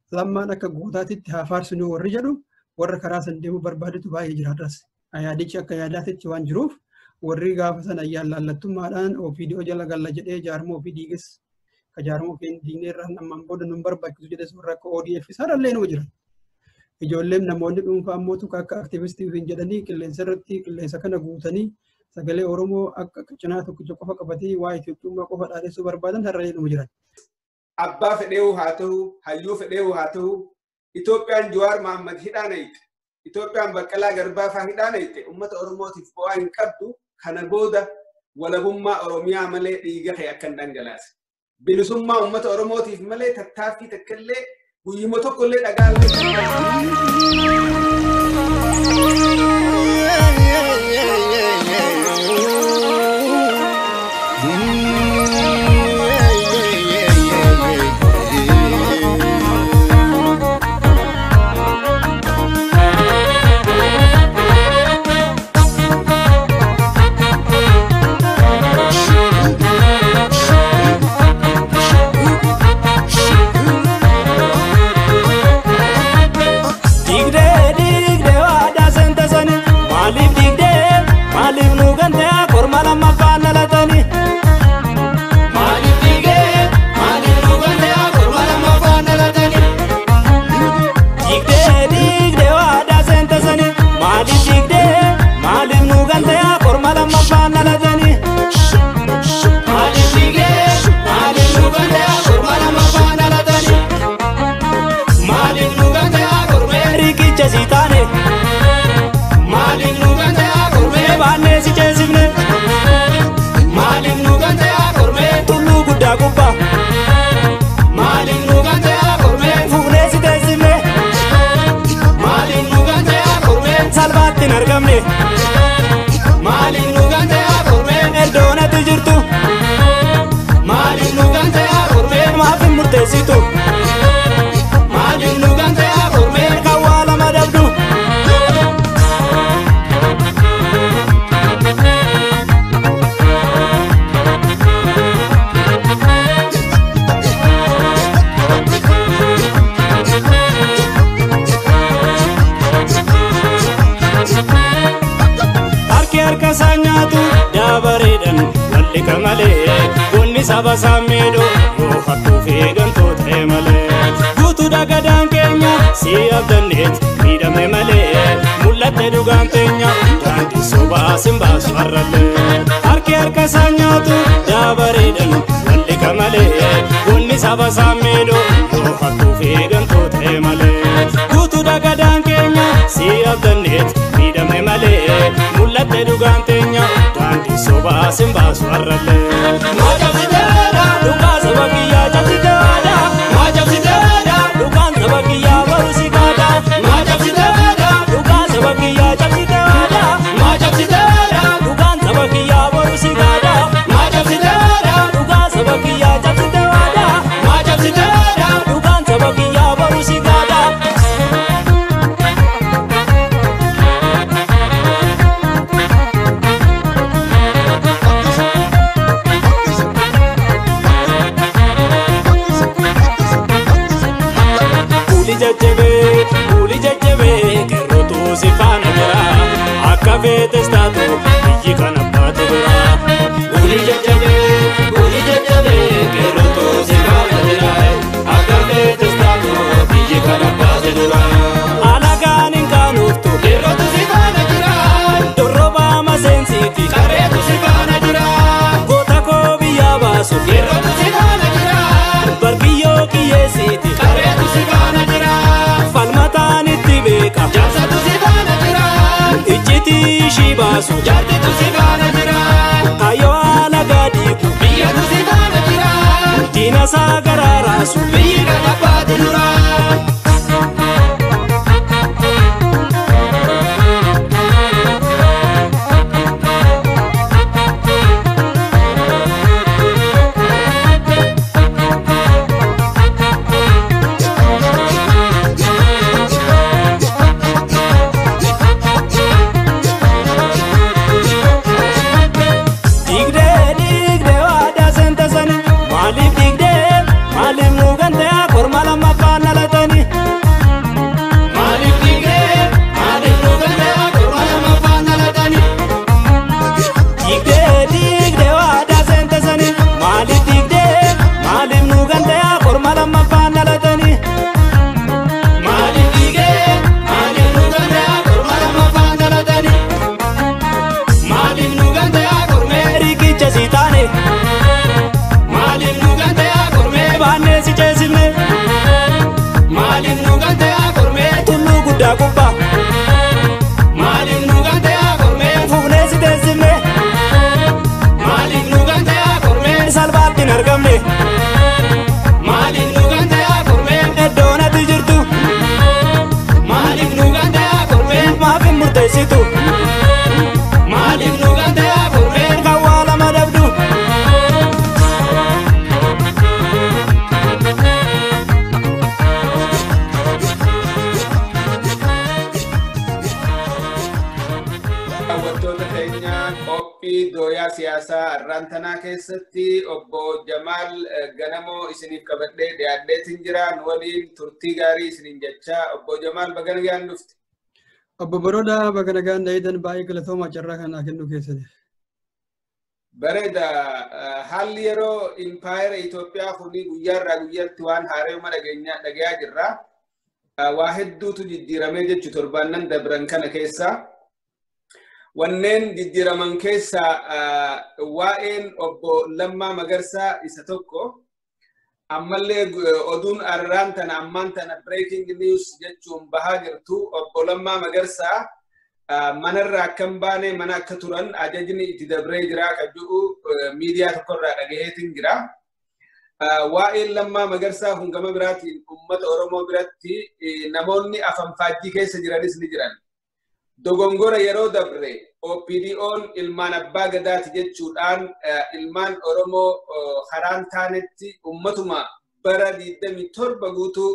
lammaan akka gootaatitti haa faarsinu warri jedhu warra karaa san deemuu barbaadutu baay'ee jiraadhas. Yaadichi akka yaadaatitti waan jiruuf warri gaafa sana ayyaan laallattummaadhaan OPDO jala galla jedhee jaarmoo ofii diiges ka jaarmoo keenya diineerraan ammaan booda nun barbaachisu jedhes warra akka ODF isaadhallee nuu jiran. Ijoolleen namoonni dhuunfaa ammoo akka aktivistii hin jedhanii qilleensa irratti qilleensa kana guutanii sagalee Oromoo akka cinaa tokkicha qofa qabatee waa Itoophiyaa qofa dhaadhessuu barbaadan har'alee nuu jiran. Abbaa fedheewu haa ta'u, hayyuu fedheewu haa ta'u, Itoophiyaan Jawaar Mohaammed hidhaan ayite. Itoophiyaan Baqqalaa Garbaa fa'aa hidhaan ayite. Uummata Oromootiif bu'aa hin qabdu. Kana booda walabummaa Oromiyaa malee dhiiga kee akka hin dhangalaase. Bilisummaa uummata Oromootiif malee tattaaffii takkillee guyyuma tokkollee Basamedo, hatu vegan to temale. Gutu dagadan Kenya, si abdanet, mida memale. Mulate dugan tenya, tanti soba simbas marale. Arke arkasanya tu, dabaredan, wali kamale. Guni sabasamedo, hatu vegan to temale. Gutu dagadan Kenya, si abdanet, mida memale. Mulate dugan tenya, tanti soba simbas marale. Jarte tu si bana jira, ayo ala gadi ku biya tu si bana jira. Dina sagara rasu biya apa dinura. siyaasaa arraantanaa keessatti obbo Jamaal Ganamoo isiniif qabadhee dhiyaadheetiin jira. Nu waliin turtii gaarii isiniin jechaa obbo Jamaal baga nagaan dhufte. Obbo Barodaa baga nagaan dhayidan baay'ee galatoomaa carraa kanaa kennuu keessaniif. Bareeda haalli yeroo impaayera Itoophiyaa kuni guyyaarraa guyyaatti waan haareema dhagayaa jirra. Waa hedduutu jijjiiramee jechu torbaannan dabran kana keessa. Wanneen jijjiiraman keessa waa'een obbo Lammaa Magarsaa isa tokko. Ammallee oduun arraan tana ammaan tana breaking news jechuun bahaa jirtu obbo Lammaa Magarsaa manarraa akkam baane mana akka turan ajajni itti dabree jira kan jedhu miidiyaa tokkorraa dhagaheetiin jira. Waa'een Lammaa Magarsaa kun gama biraatiin uummata Oromoo biratti namoonni afanfaajjii keessa jiranis ni jiran. Dogongora yeroo dabre OPDO'n ilmaan abbaa gadaati jechuudhaan ilmaan Oromoo haraan taanetti uummatuma bara 27 guutuu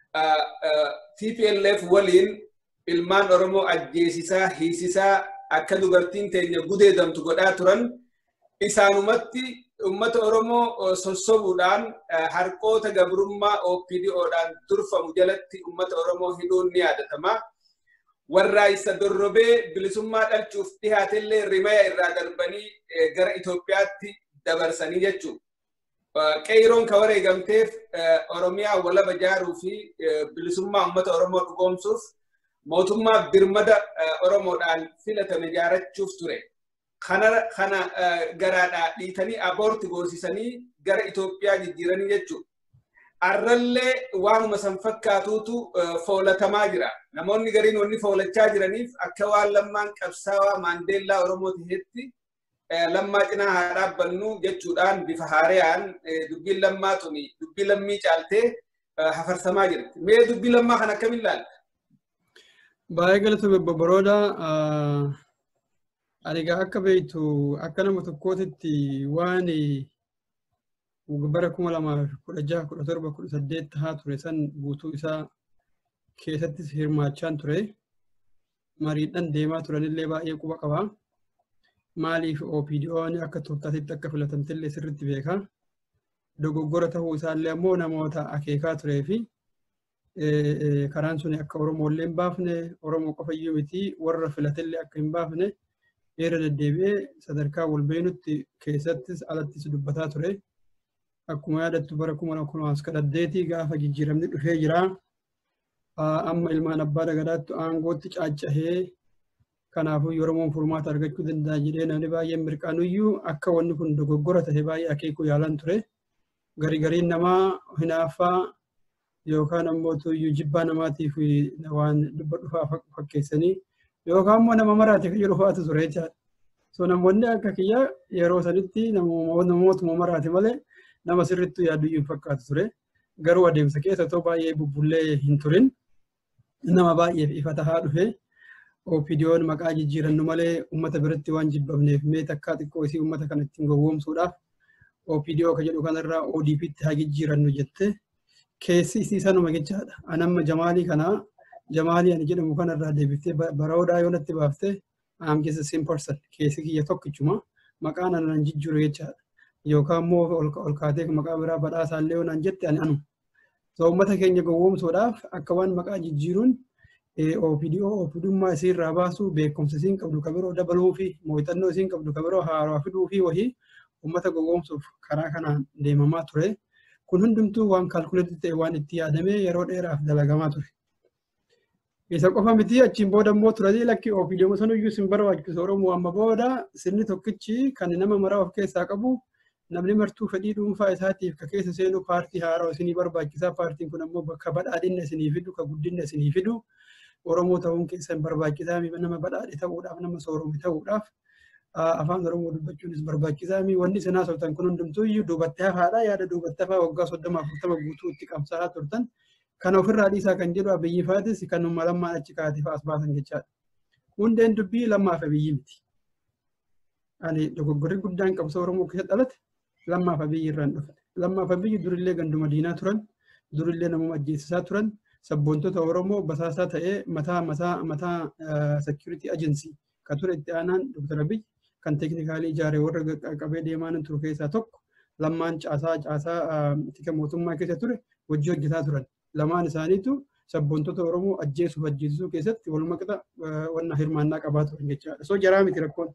TPLF waliin ilmaan Oromoo ajjeesisaa hiisisaa akka dubartiin teenya gudeedamtu godhaa turan isaanumatti uummata Oromoo sossobuudhaan harqoota gabrummaa OPDO'dhaan durfamu jalatti uummata Oromoo hidhuun ni yaadatama. Warra isa dorrobee bilisummaa dhalchuuf dhihaatellee rimaya irraa darbanii gara Itoophiyaatti dabarsanii jechuudha. Qeeroon ka wareegamteef Oromiyaa walaba ijaaruu fi bilisummaa uummata Oromoo dhugoomsuuf mootummaa birmada Oromoodhaan filatame ijaarachuuf ture. Kana garaadhaa dhiitanii aboorti goosisanii gara Itoophiyaa jijjiiranii jechuudha. Arrallee waanuma san fakkaatuutu foolatamaa jira. Namoonni gariin wanni foolachaa jiraniif akka waan Lammaan qabsaawaa Maandeellaa Oromoo ta'etti Lammaa cinaa haa dhaabbannu jechuudhaan bifa haaraan dubbiin Lammaa tuni dubbii Lammii caaltee hafarsamaa jirti. Mee dubbii Lammaa kan akkamiin ilaalta? Baay'ee galatoomi obbo Baroodaa. Ani egaa akka beektu akka nama tokkootitti waan bara 2016, 17, 18 haa ture san guutuu isaa keessattis hirmaachaan ture. Mariidhaan deemaa turanillee baay'ee quba qaba. Maaliif OPDO'n akka tooftaatitti akka filatamtillee sirriitti beeka. Dogoggora ta'uu isaallee ammoo namoota akeekaa turee fi karaan sun akka Oromoollee hin baafne, Oromoo qofa iyyuu miti warra filatillee akka hin baafne heera deddeebi'ee sadarkaa wal beeynutti keessattis alattis dubbataa ture. Akkuma yaadattu bara 2018 gaafa jijjiiramni dhufee jira. Amma ilmaan abbaa gadaatti aangootti caaccahee kanaafuu Oromoon furmaata argachuu danda'a jedhee namni baay'een mirqaanuyyuu akka wanni kun dogoggora ta'e baay'ee akeekuu yaalan ture. Gariin namaa hinaaffaa yookaan ammoo tuyyuu jibbaa namaatiif waan dubba dhufaa fakkeessanii yookaan immoo nama maraate kan jedhu fa'aatu ture jechaadha. So namoonni akka kiyya yeroo sanitti namootuma maraate malee nama sirrittuu yaaduyyuu fakkaatu ture. Garuu adeemsa keessa ta'u baay'ee bubbullee hin turin. Nama baay'eef ifa tahaa dhufe. OPDO'n maqaa jijjiirannu malee uummata biratti waan jibbamneef mee takkaa xiqqoo isii uummata kana ittiin gowwoomsuudhaaf OPDO ka jedhu kanarraa ODP'tti haa jijjiirannu jette. Keessi isii sanuma jechaadha. Anamma Jamaalii kanaa Jamaalii ani jedhamu kanarraa deebiftee Baroodaa yoo natti baaftee I'm just a same person. Keessi kiyya tokkichuma maqaan anan jijjiiru jechaadha. Yookaan immoo ol kaatee maqaa biraa badhaasaallee yoo naan jette ani anu. So uummata keenya gowwoomsuudhaaf akka waan maqaa jijjiiruun OPDummaa isiirraa baasuu beekumsa isiin qabdu ka biroo dabaluu fi muuxannoo isiin qabdu ka biroo haaraa fiduu fi wahii uummata gowwoomsuuf karaa kanaan deemamaa ture. Kun hundumtuu waan kaalkuleetii ta'e waan itti yaadamee yeroo dheeraaf dalagamaa ture. Isa qofa miti achiin booda immoo turanii lakki OPDO sanuyyuu sin barbaachisu Oromoo amma booda sirni tokkichi kan nama maraa of keessaa qabu namni martuu fedhii dhuunfaa isaatiif ka keessa seenuu paartii haaraa isinii barbaachisaa. Paartiin kun ammoo bakka badhaadhinna isinii fidu ka guddinna isinii fidu Oromoo ta'uun keessan barbaachisaa nama badhaadhe ta'uudhaaf nama soorome ta'uudhaaf afaan Oromoo dubbachuunis barbaachisaa. Wanni isin haasoftan kun hundumtuuyyuu duubatti hafaadha. Yaada duubatti hafaa waggaa 30-40 guutuu itti qabsaa'aa turtan. Kan ofirraa dhiisaa kan jedhu Abiyyi faatis kanuma Lammaan achi kaatee as baasan jechaadha. Hundeen dubbii Lammaaf Abiyyi miti. Ani dogoggorri guddaan qabsoo Oromoo keessatti dhalate Lammaaf Abiyyi irraan dhufte. Lammaaf Abiyyi durillee ganduma diinaa turan, durillee namuma ajjeesisaa turan, sabboontota Oromoo basaasaa ta'ee mataa security agency ka ture itti aanaan Dr. Abiyyi kan teeknikaalii ijaaree warra qabee deemaan turu keessaa tokko Lammaan caasaa tika mootummaa keessa ture hojii hojjetaa turan. Lamaan isaaniitu sabboontota Oromoo ajjeesuu keessatti walumaa qixa wanna hirmaannaa qabaa turan jechaadha. So jaraa miti rakkoon.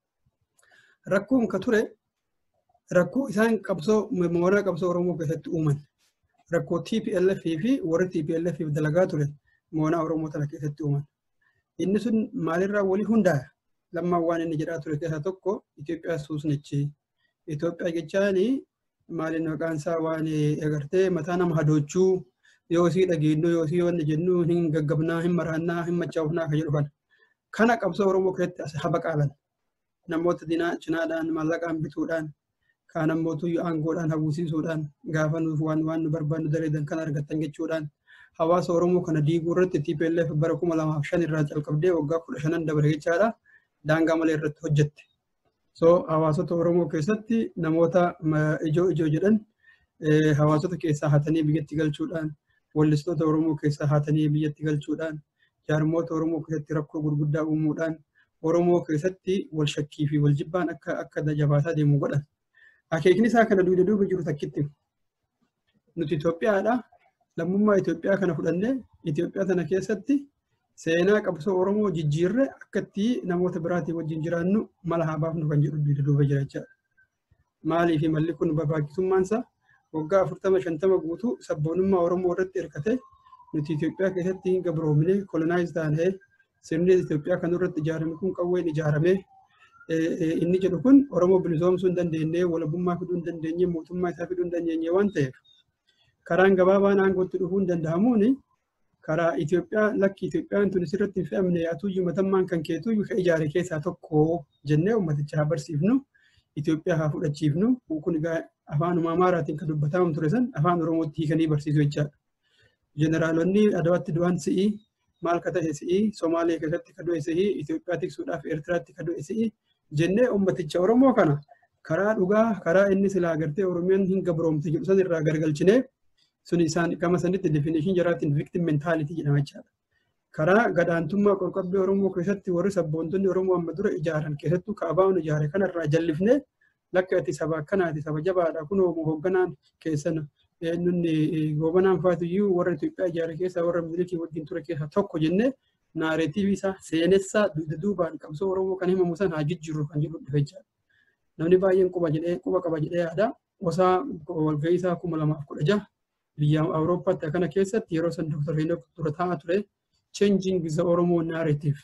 Rakkoon ka ture rakkoo isaan mooraa qabsoo Oromoo keessatti uuman. Rakkoo TPLF fi warri TPLF dalagaa ture mooraa Oromoo tana keessatti uuman. Inni sun maalirraa walii hundaa'a. Lammaan waan inni jedhaa ture keessaa tokko Itoophiyaa suusnichi. Itoophiyaa jechaan maaliin maqaan isaa waan agartee mataa nama hadoochuu yoo sii dhageenyu yoo sii wanni jennu hin gaggabnaa hin maraannaa hin machaa'ufnaa kan jedhu kana. Kana qabsoo Oromoo keessatti as haba qaalan. Namoota cinaadhaan maallaqaan bituudhaan kaan ammootu aangoodhaan hawwisiisuudhaan gaafa nuuf waan nu barbaannu dareedan kan argattan jechuudhaan hawaasa Oromoo kana diiguu irratti TPLF bara 2005 irraa calqabdee waggaa 15 dabre jechaadha. Daangaa malee irratti hojjette. So hawaasota Oromoo keessatti namoota ijoo jedhan hawaasota keessaa hatanii biyyatti galchuudhaan wallistoota Oromoo keessaa hatanii biyyatti galchuudhaan jaarmoota Oromoo keessatti rakkoo gurguddaa uumuudhaan Oromoo keessatti wal shakkii fi wal jibbaan akka jabaataa deemu godhan. Akeekni isaa kana duuba jiru takkitti. Nuti Itoophiyaadha. Lammummaa Itoophiyaa kana fudhannee Itoophiyaa tana keessatti seenaa qabsoo Oromoo jijjiirre akkatti namoota biraatii wajjin jiraannu mala haa baafnu kan jedhu duuba jira jechaadha. Maalii fi malli kun barbaachisummaan isaa waggaa 40-50 guutuu sabboonummaa Oromoo irratti hirkate nuti Itoophiyaa keessatti hin gabroomine kolonaayiz taanee sirni Itoophiyaa kan irratti ijaarame kun qawween ijaaramee inni jedhu kun Oromoo bilisoomsuu hin dandeenye walabummaa fiduu hin dandeenye mootummaa isaa fiduu hin dandeenye waan ta'eef karaan gabaabaan aangootti dhufuu hin danda'amuuni karaa Itoophiyaa lakki Itoophiyaan tun sirratti hin fe'amne yaatuyyuu matammaan kan keetuyyuu ka ijaare keessaa tokko jennee ummaticha haa barsiifnu Itoophiyaa haa fudhachiifnu kun egaa afaan Amaaraatiin kan dubbatamu ture san afaan Oromootti hiikanii barsiisuu jechaadha. Jeneraalonni Adawaatti du'an si'ii maal ka ta'e si'ii Somaalee keessatti ka du'e si'ii Itoophiyaa tiksuudhaaf Eertiraatti ka du'e si'ii jennee ummaticha Oromoo kana karaa dhugaa karaa inni silaa agartee Oromiyaan hin gabroomte jedhu san irraa gargalchinee sun isaan kama sanitti definition jaraatiin victim mentality jedhama jechaadha. Karaa gadaantummaa qorqobbee Oromoo keessatti warri sabboontonni Oromoo amma dura ijaaran keessattuu kaabaan ijaare kanarraa jallifnee lakka ati saba akkanaati saba jabaadha kunoo hoogganaan keessan nunni goobanaan faatuyyuu warra Itoophiyaa ijaare keessaa warra milikii wajjin ture keessaa tokko jennee naareetiivii isaa seenessaa duubaan qabsoo Oromoo kan himamu san haa jijjiirru kan jedhu dhufe jechaadha. Namni baay'een quba qaba jedhee yaada osaa walgahii isaa 2016 biyya Awurooppaatti kana keessatti yeroo san Dr. Heenok dura taa'aa ture changing the Oromo narrative.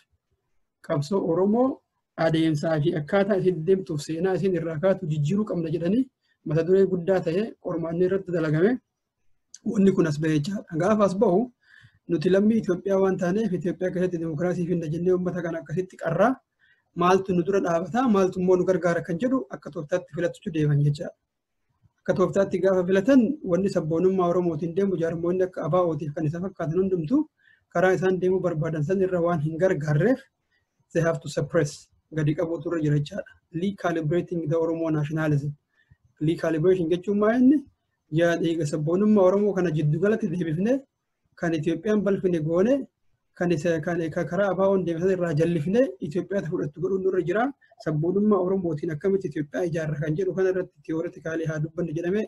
Qabsoo Oromoo adeemsaa fi akkaataa isin deemtuuf seenaa isin irraa kaatu jijjiiruu qabna jedhanii mata duree guddaa ta'e qormaanni irratti dalagame wanni kun as bahee jechaadha. Gaafa as bahu nuti lammii Itoophiyaa waan taaneef Itoophiyaa keessatti dimokiraasii fi jennee uummata kana akkasitti qarraa maaltu nu dura dhaabataa maaltu immoo nu gargaara kan jedhu akka tooftaatti filatutu deeman jechaadha. Akka tooftaatti gaafa filatan wanni sabboonummaa Oromootiin deemu jaarmoonni akka ABO'tiif kan isa fakkaatan hundumtu karaa isaan deemuu barbaadan san irra waan hin gargaarreef they have to suppress gadi qabuutu irra jira jechaadha. Recalibrating the Oromo nationalism. Recalibration jechuun maa inni yaada sabboonummaa Oromoo kana jiddu galatti deebifnee kan Itoophiyaan balfine goone kan karaa ABO'n deemsan irraa jallifnee Itoophiyaa fudhattu godhuun irra jira. Sabboonummaa Oromootiin akkamitti Itoophiyaa ijaarra kan jedhu kana irratti tiyooritikaalii haa dubbanne jedhamee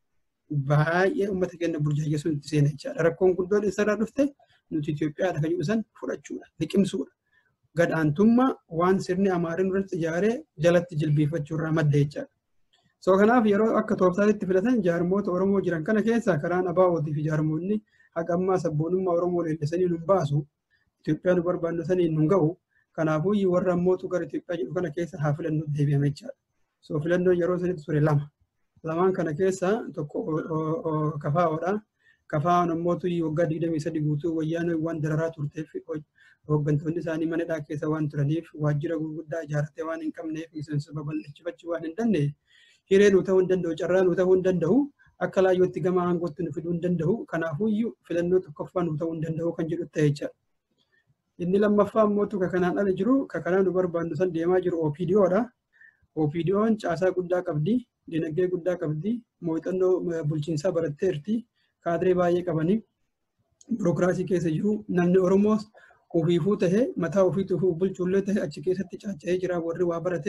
baay'ee uummata keenya burjaajessuun itti seena jechaadha. Rakkoon guddoon isarraa dhufte nuti Itoophiyaadha kan jedhu san fudhachuudha, liqimsuudha. Gadaantummaa waan sirni Amaariin irratti ijaaree jalatti jilbeeffachuu irraa madda jechaadha. So kanaaf yeroo akka tooftaatti filatan jaarmoota Oromoo jiran kana keessaa karaan ABO'tii fi jaarmoonni haqammaa sabboonummaa Oromoo leellisanii nu baasu Itoophiyaa nu barbaannu sanii nu ga'u. Kanaafuu warra ammootu gara Itoophiyaa jedhu kana keessa haa filannoo deebi'ame jechaadha. So filannoon yeroo sanitti ture lama. Lamaan kana keessa tokko KFO'dha. KFO'n ammootu waggaa 23 guutuu wayyaanee waan dararaa turteef hooggantoonni isaanii manadhaa keessa waan turaniif waajjira gurguddaa ijaarratee waan hin qabneef miseensa babal'achifachuu waan hin dandeenye hiree nu ta'uu hin danda'u carraa nu ta'uu hin danda'u akka laayyootti gama aangootti nu fiduu hin danda'u kanaafuu filannoo tokkoffaa nu ta'uu hin danda'u kan jedhu ta'e jechaadha. Inni lammaffaa ammootu kanaan ala jiru kanaan nu barbaannu san deemaa jiru OPDO'dha. OPDO'n caasaa guddaa qabdi, dinagdee guddaa qabdi, muuxannoo bulchiinsaa baratteerti, kaadiree baay'ee qabanii birookiraasii keessa jiru namni Oromoos ofiifuu ta'e mataa ofiitu bulchuullee ta'e achi keessatti caaca'ee jira warri waa barate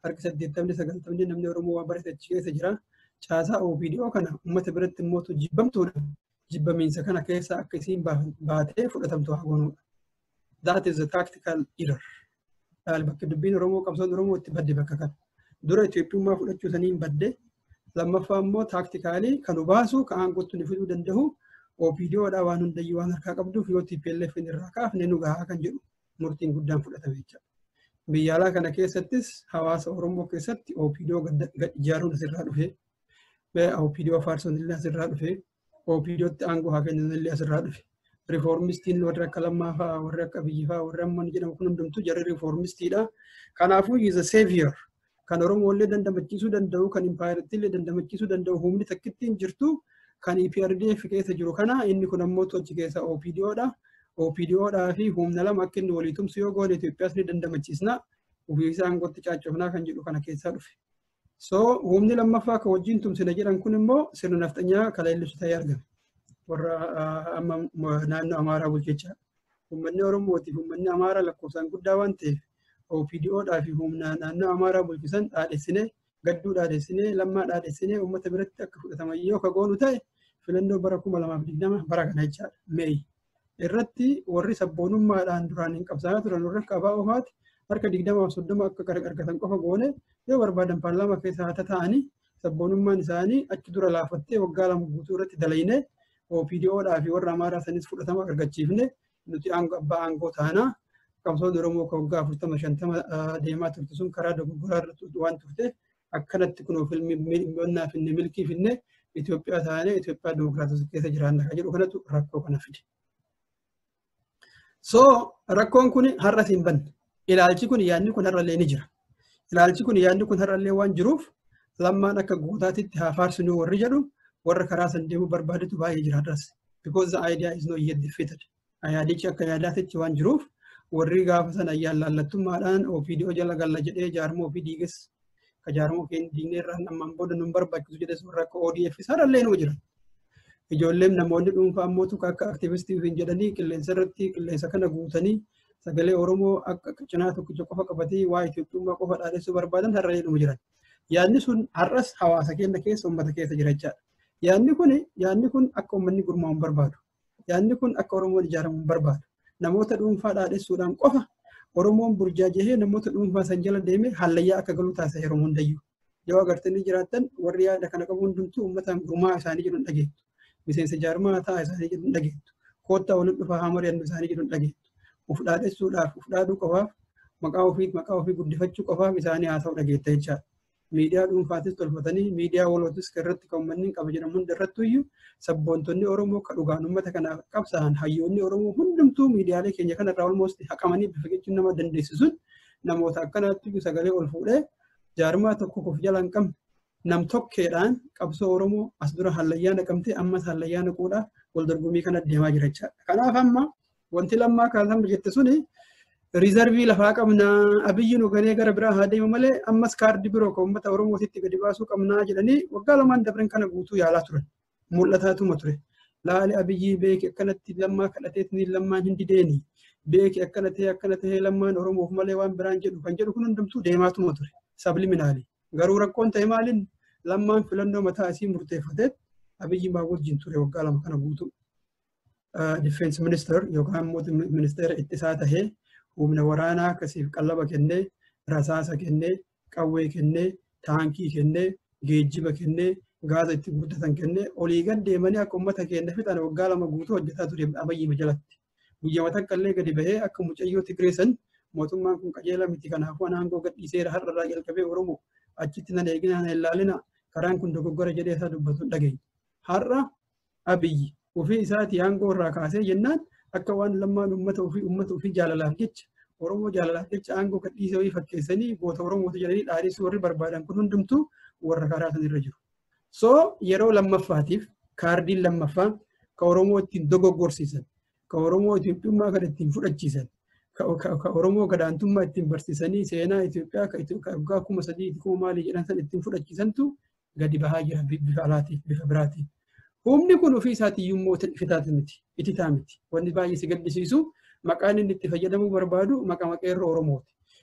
harka 80-90 namni Oromoo waan barate achi keessa jira. Caasaa OPDO kana uummata biratti immoo jibbamtuudha. Jibbamiinsa kana keessa akka isiin baatee fudhatamtu haa goonudha. That is a tactical error. Bakki dubbiin Oromoo qabsoon Oromoo itti badde bakka kana. Dura Itoophiyummaa fudhachuu saniin badde. Lammaffaa immoo taaktikaalii kan baasu kan aangootti ni fiduu danda'u OPDOdha waan hundayyuu waan harkaa qabduuf yoo TPLF irraa kaafne nu gahaa kan jedhu murtiin guddaan fudhatame jechuudha. Biyya alaa kana keessattis hawaasa Oromoo keessatti OPDO ijaaruun asirraa dhufe. OPDO faarsoon illee asirraa dhufe. OPDOtti aangoo haa kennan illee asirraa dhufe. Riformistiin warri akka Lammaa fa'aa warri akka Biyyi fa'aa warri amma jedhamu kun hundumtuu jarri riformistiidha. Kanaafuu he is a savior. Kan Oromoo illee dandamachiisuu danda'u, kan Impaayiritti illee dandamachiisuu danda'u humni takkittiin jirtu kan EPRDF keessa jiru kana inni kun ammoo achi keessa OPDOdha. OPDOdhaa fi humna lama akka inni walii tumsu yoo goone Itoophiyaas ni dandamachiisna. Ofii isaa aangootti caacofnaa kan jedhu kana keessaa dhufe. So humni lammaffaa kan wajjin tumsina jedhan kun immoo sirna nafxanyaa kaleellisu ta'ee argame. Warra amma naannoo Amaaraa bulchaa. Uummanni Oromootiif uummanni Amaaraa lakkoofsaan guddaa waan ta'eef OPDOdhaa fi humna naannoo Amaaraa bulchisan dhaadheessinee gadduu dhaadheessinee lammaa dhaadheessinee uummata biratti akka fudhataman yoo ka goonu ta'e filannoo bara 2020 bara kana jechaadha. Meeyi irratti warri sabboonummaadhaan duraan hin qabsaa'aa turan warri akka abaa ofaati harka 20-30 akka argatan qofa goone yoo barbaadan paarlaamaa keessa haa ta'anii sabboonummaan isaanii achi dura laafattee waggaa 2 guutuu irratti dalaynee OPDOdhaa fi warra Amaaraa sanis fudhatama argachiifne nuti abbaa aangoo taanaa. Qabsoon Oromoo kan waggaa 40-50 deemaa turte sun karaa dogoggoraa irratti waan turte akkanatti kunoo filmii finne milkii finne Itoophiyaa taanee Itoophiyaa dimokiraatota keessa jiraanna kan jedhu kanatu rakkoo kana fide. So rakkoon kun har'a siin banne. Ilaalchi kun yaadni kun har'allee ni jira. Ilaalchi kun yaadni kun har'allee waan jiruuf lammaan akka gootaatitti haa faarsinu warri jedhu warra karaa san deemuu barbaadetu baay'ee jira har'as. Because the idea is not yet defeated. Yaadichi akka yaadaatitti waan jiruuf warri gaafa sana ayyaan laallattummaadhaan OPDO jala galla jedhee jaarmoo ofii diiges ka jaarmoo keenya diinee irraa ammaan booda nun barbaachisu jedhes warra akka ODF sarallee nuu jiran. Ijoolleen namoonni dhuunfaa ammootu akka aktivistii hin jedhanii qilleensa irratti qilleensa kana guutanii sagalee Oromoo akka cinaa tokkicha qofa qabatee waa Itoophiyummaa qofa dhaadhessuu barbaadan har'allee nuu jiran. Yaadni sun har'as hawaasa keenya keessa uummata keessa jira jechaadha. Yaadni kun akka uummanni gurmaa'uun barbaadu. Yaadni kun akka Oromoon ijaaramuun barbaadu. Namoota dhuunfaa dhaadheessuudhaan qofa Oromoon burjaajahee namoota dhuunfaa san jala deemee hallayyaa akka galu taasisa yeroo hundayyuu. Yoo agartanii jiraattan warri yaada kana qabu hundumtuu uummataan gurmaa isaanii jedhu dhageettu. Miseensa jaarmaa ta'a isaanii jedhu dhageettu. Koottaa waliin dhufaa haamar yannu isaanii jedhu dhageettu. Uf dhaadheessuudhaaf uf dhaaduu qofaaf maqaa ofii guddifachuu qofaaf isaanii haasa'u dhageetta jechaadha. Miidiyaa dhuunfaatis tolfatanii miidiyaa walootis irratti kan uummanni qaba jedhamu hunda irrattuyyuu sabboontonni Oromoo kan dhugaan uummata kanaaf qabsa'an hayyoonni Oromoo hundumtuu miidiyaalee keenya kanarraa almost haqamanii bifa jechuun nama dandeessisuun namoota akkanaatti sagalee ol fuudhee jaarmaa tokko of jala hin qabne nam tokkeedhaan qabsoo Oromoo as dura hallayyaa naqamtee ammas hallayyaa naquudhaaf wal dorgommii kana deemaa jira jechaadha. Kanaaf amma wanti lammaa kaasan jette suni riizarvii lafaa qabnaa abiyyi nu ganee gara biraa haa deemu malee ammas kaardii biroo kan uummata Oromootitti gadi baasuu qabnaa jedhanii waggaa lamaan dabran kana guutuu yaalaa turan. Mul'ataatuma ture. Laali abiyyi beeki akkanatti lammaa kadhateetiin lammaan hin dideeni. Beeki akkana ta'e lammaan Oromoof malee waan biraan jedhu kan jedhu kun hundumtuu deemaatuma ture. Sabliminaali. Garuu rakkoon ta'e maaliin lammaan filannoo mataa isii murteeffateet abiyyi maa wajjin ture waggaa lama kana guutuu. Defense minister yookaan ministeera ittisaa tahee humna waraanaa akkasiif qallaba kennee, rasaasa kennee, qawwee kennee, taankii kennee, geejjiba kennee, gaasa itti guddatan kennee, olii gad deemanii akka uummata keenya fixan waggaa lama guutuu hojjetaa ture abiyyi jalatti. Guyyaa matakkallee gadi bahee akka mucayyoo Tigreessan mootummaan kun qajeela miti kanaafuu aangoo gadhiiseera har'arraa jalqabee Oromoo achitti nan eegina hin ilaalina karaan kun dogoggora jedhee isaa dubbatu dhageenya. Har'a abiyyi ofii isaatii aangoo irraa kaasee jennaan akka waan lammaan uummata ofii jaalalaaf jecha Oromoo jaalalaaf jecha aangoo gadhiisee ofii fakkeessanii goota Oromoota jedhanii dhaadhessuu warri barbaadan kun hundumtuu warra karaa sanirra jiru. So yeroo lammaffaatiif kaardiin lammaffaa ka Oromoo ittiin dogoggorsiisan, ka Oromoo Itoophiyummaa kan ittiin fudhachiisan, ka Oromoo gadaantummaa ittiin barsiisanii seenaa Itoophiyaa ka waggaa 3,000 maalii jedhan san ittiin fudhachiisantu gadi bahaa jira bifa alaatiif bifa biraatiin. Humni kun ofii isaatiiyyuu immoo fitaati miti, ititaa miti. Wanti baay'ee si gaddisiisu maqaan inni itti fayyadamuu barbaadu maqaa qeerroo Oromooti.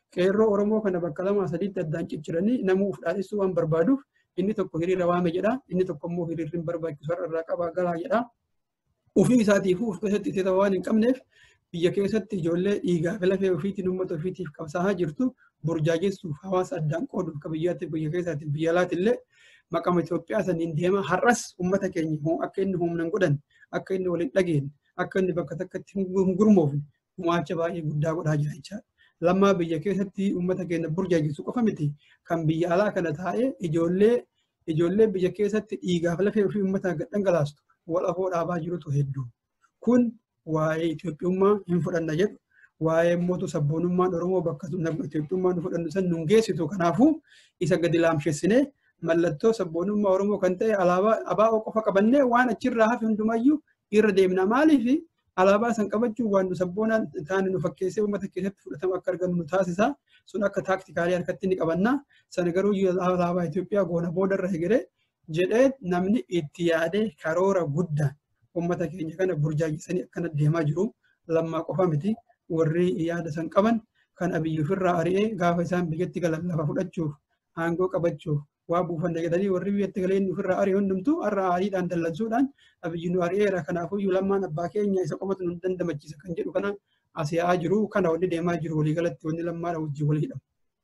qeerroo Oromoo kana bakka lama sadiitti addaan cicciranii namuuf dhaadhessuu waan barbaaduuf inni tokko hiriira waame jedha inni tokko immoo hiriirri hin barbaachisu irraa qabaa galaa jedha. Ofii isaatiif of keessatti itti waan hin qabneef biyya keessatti ijoollee dhiigaa fi lafee ofiitiin uummata ofiitiif qabsaa'aa jirtu burjaajessuuf hawaasa addaan qooduuf akka biyyaatti biyya keessaatti biyya alaatti illee maqama Itoophiyaa saniin deema har'as uummata keenya akka inni humna godhan akka inni waliin dhageen akka inni bakka takkatti hin gurmoofne gumaacha baay'ee guddaa godhaa jira jechaadha. Lammaa biyya keessatti uummata keenya burjaajessu qofa miti kan biyya alaa kana taa'ee ijoollee biyya keessatti dhiigaaf lafee ofii uummata dhangalaastu wal afoo dhaabaa jirutu hedduu. Kun waa'ee Itoophiyummaa hin fudhanna jedhu waa'ee mootu sabboonummaan Oromoo bakka Itoophiyummaa nu fudhannu san nun geessitu kanaafuu isa gadi laamshessinee mallattoo sabboonummaa Oromoo kan ta'e alaabaa ABO qofa qabannee waan achirraa hafe hundumayyuu irra deemna maaliif alaabaa san qabachuun waan nu sabboonaan taane nu fakkeessee uummata keessatti fudhatama akka argannu nu taasisa sun akka taaktikaalii harkatti ni qabanna sana garuu alaabaa Itoophiyaa goona boodarra hegere jedhee namni itti yaadee karoora guddaan uummata keenya kana burjaajessanii akkana deemaa jiru lammaa qofa miti warri yaada san qaban kan Abiyyi ofirraa ari'ee gaafa isaan biyyatti galan lafa fudhachuuf aangoo qabachuuf waa buufanne jedhanii warri biyyatti galeen ofirraa ari'ee hundumtuu har'a aariidhaan dallansuudhaan Abiyyi nu ari'eera kanaafuyyuu lammaan abbaa keenya isa qofatu nu dandamachiisa kan jedhu kana asi'aa jiru kana wanni deemaa jiru walii galatti wanni lammaadha wajjin walii hidhamu.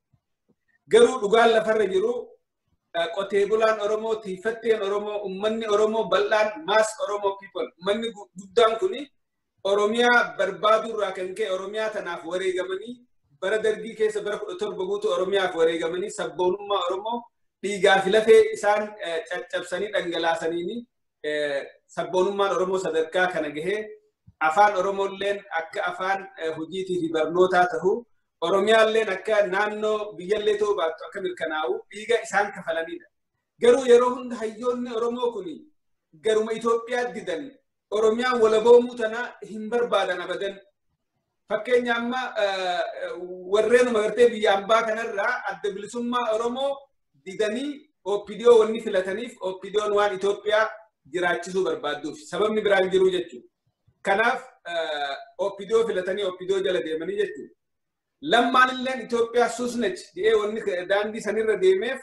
Garuu dhugaan lafarra jiru qotee bulaan Oromoo tiifatteen Oromoo ummanni Oromoo bal'aan maas Oromoo people ummanni guddaan kuni Oromiyaa barbaaduu irraa kan ka'e Oromiyaa tanaaf wareegamanii bara dargii keessa bara 17 guutuu Oromiyaaf wareegamanii sabboonummaa Oromoo dhiigaa fi lafee isaan caccabsanii dhangalaasanii sabboonummaan Oromoo sadarkaa kana gahee afaan Oromoolleen akka afaan hojiitii fi barnootaa ta'u Oromiyaalleen akka naannoo biyyallee ta'uu baattu akka mirkanaa'u dhiiga isaan kafalanidha. Garuu yeroo hunda hayyoonni Oromoo kuni garuma Itoophiyaa didan Oromiyaan walaboomuu tana hin barbaadan abadan. Fakkeenya amma warreenuma gartee biyya ambaa kanarraa adda bilisummaa Oromoo didanii OPDO wanni filataniif OPDOon waan Itoophiyaa jiraachisuu barbaadduuf sababni biraan jiru jechuudha. Kanaaf OPDO filatanii OPDO jala deemanii jechuudha. Lammaan illeen Itoophiyaa susnech jedhee wanni daandii sanirra deemeef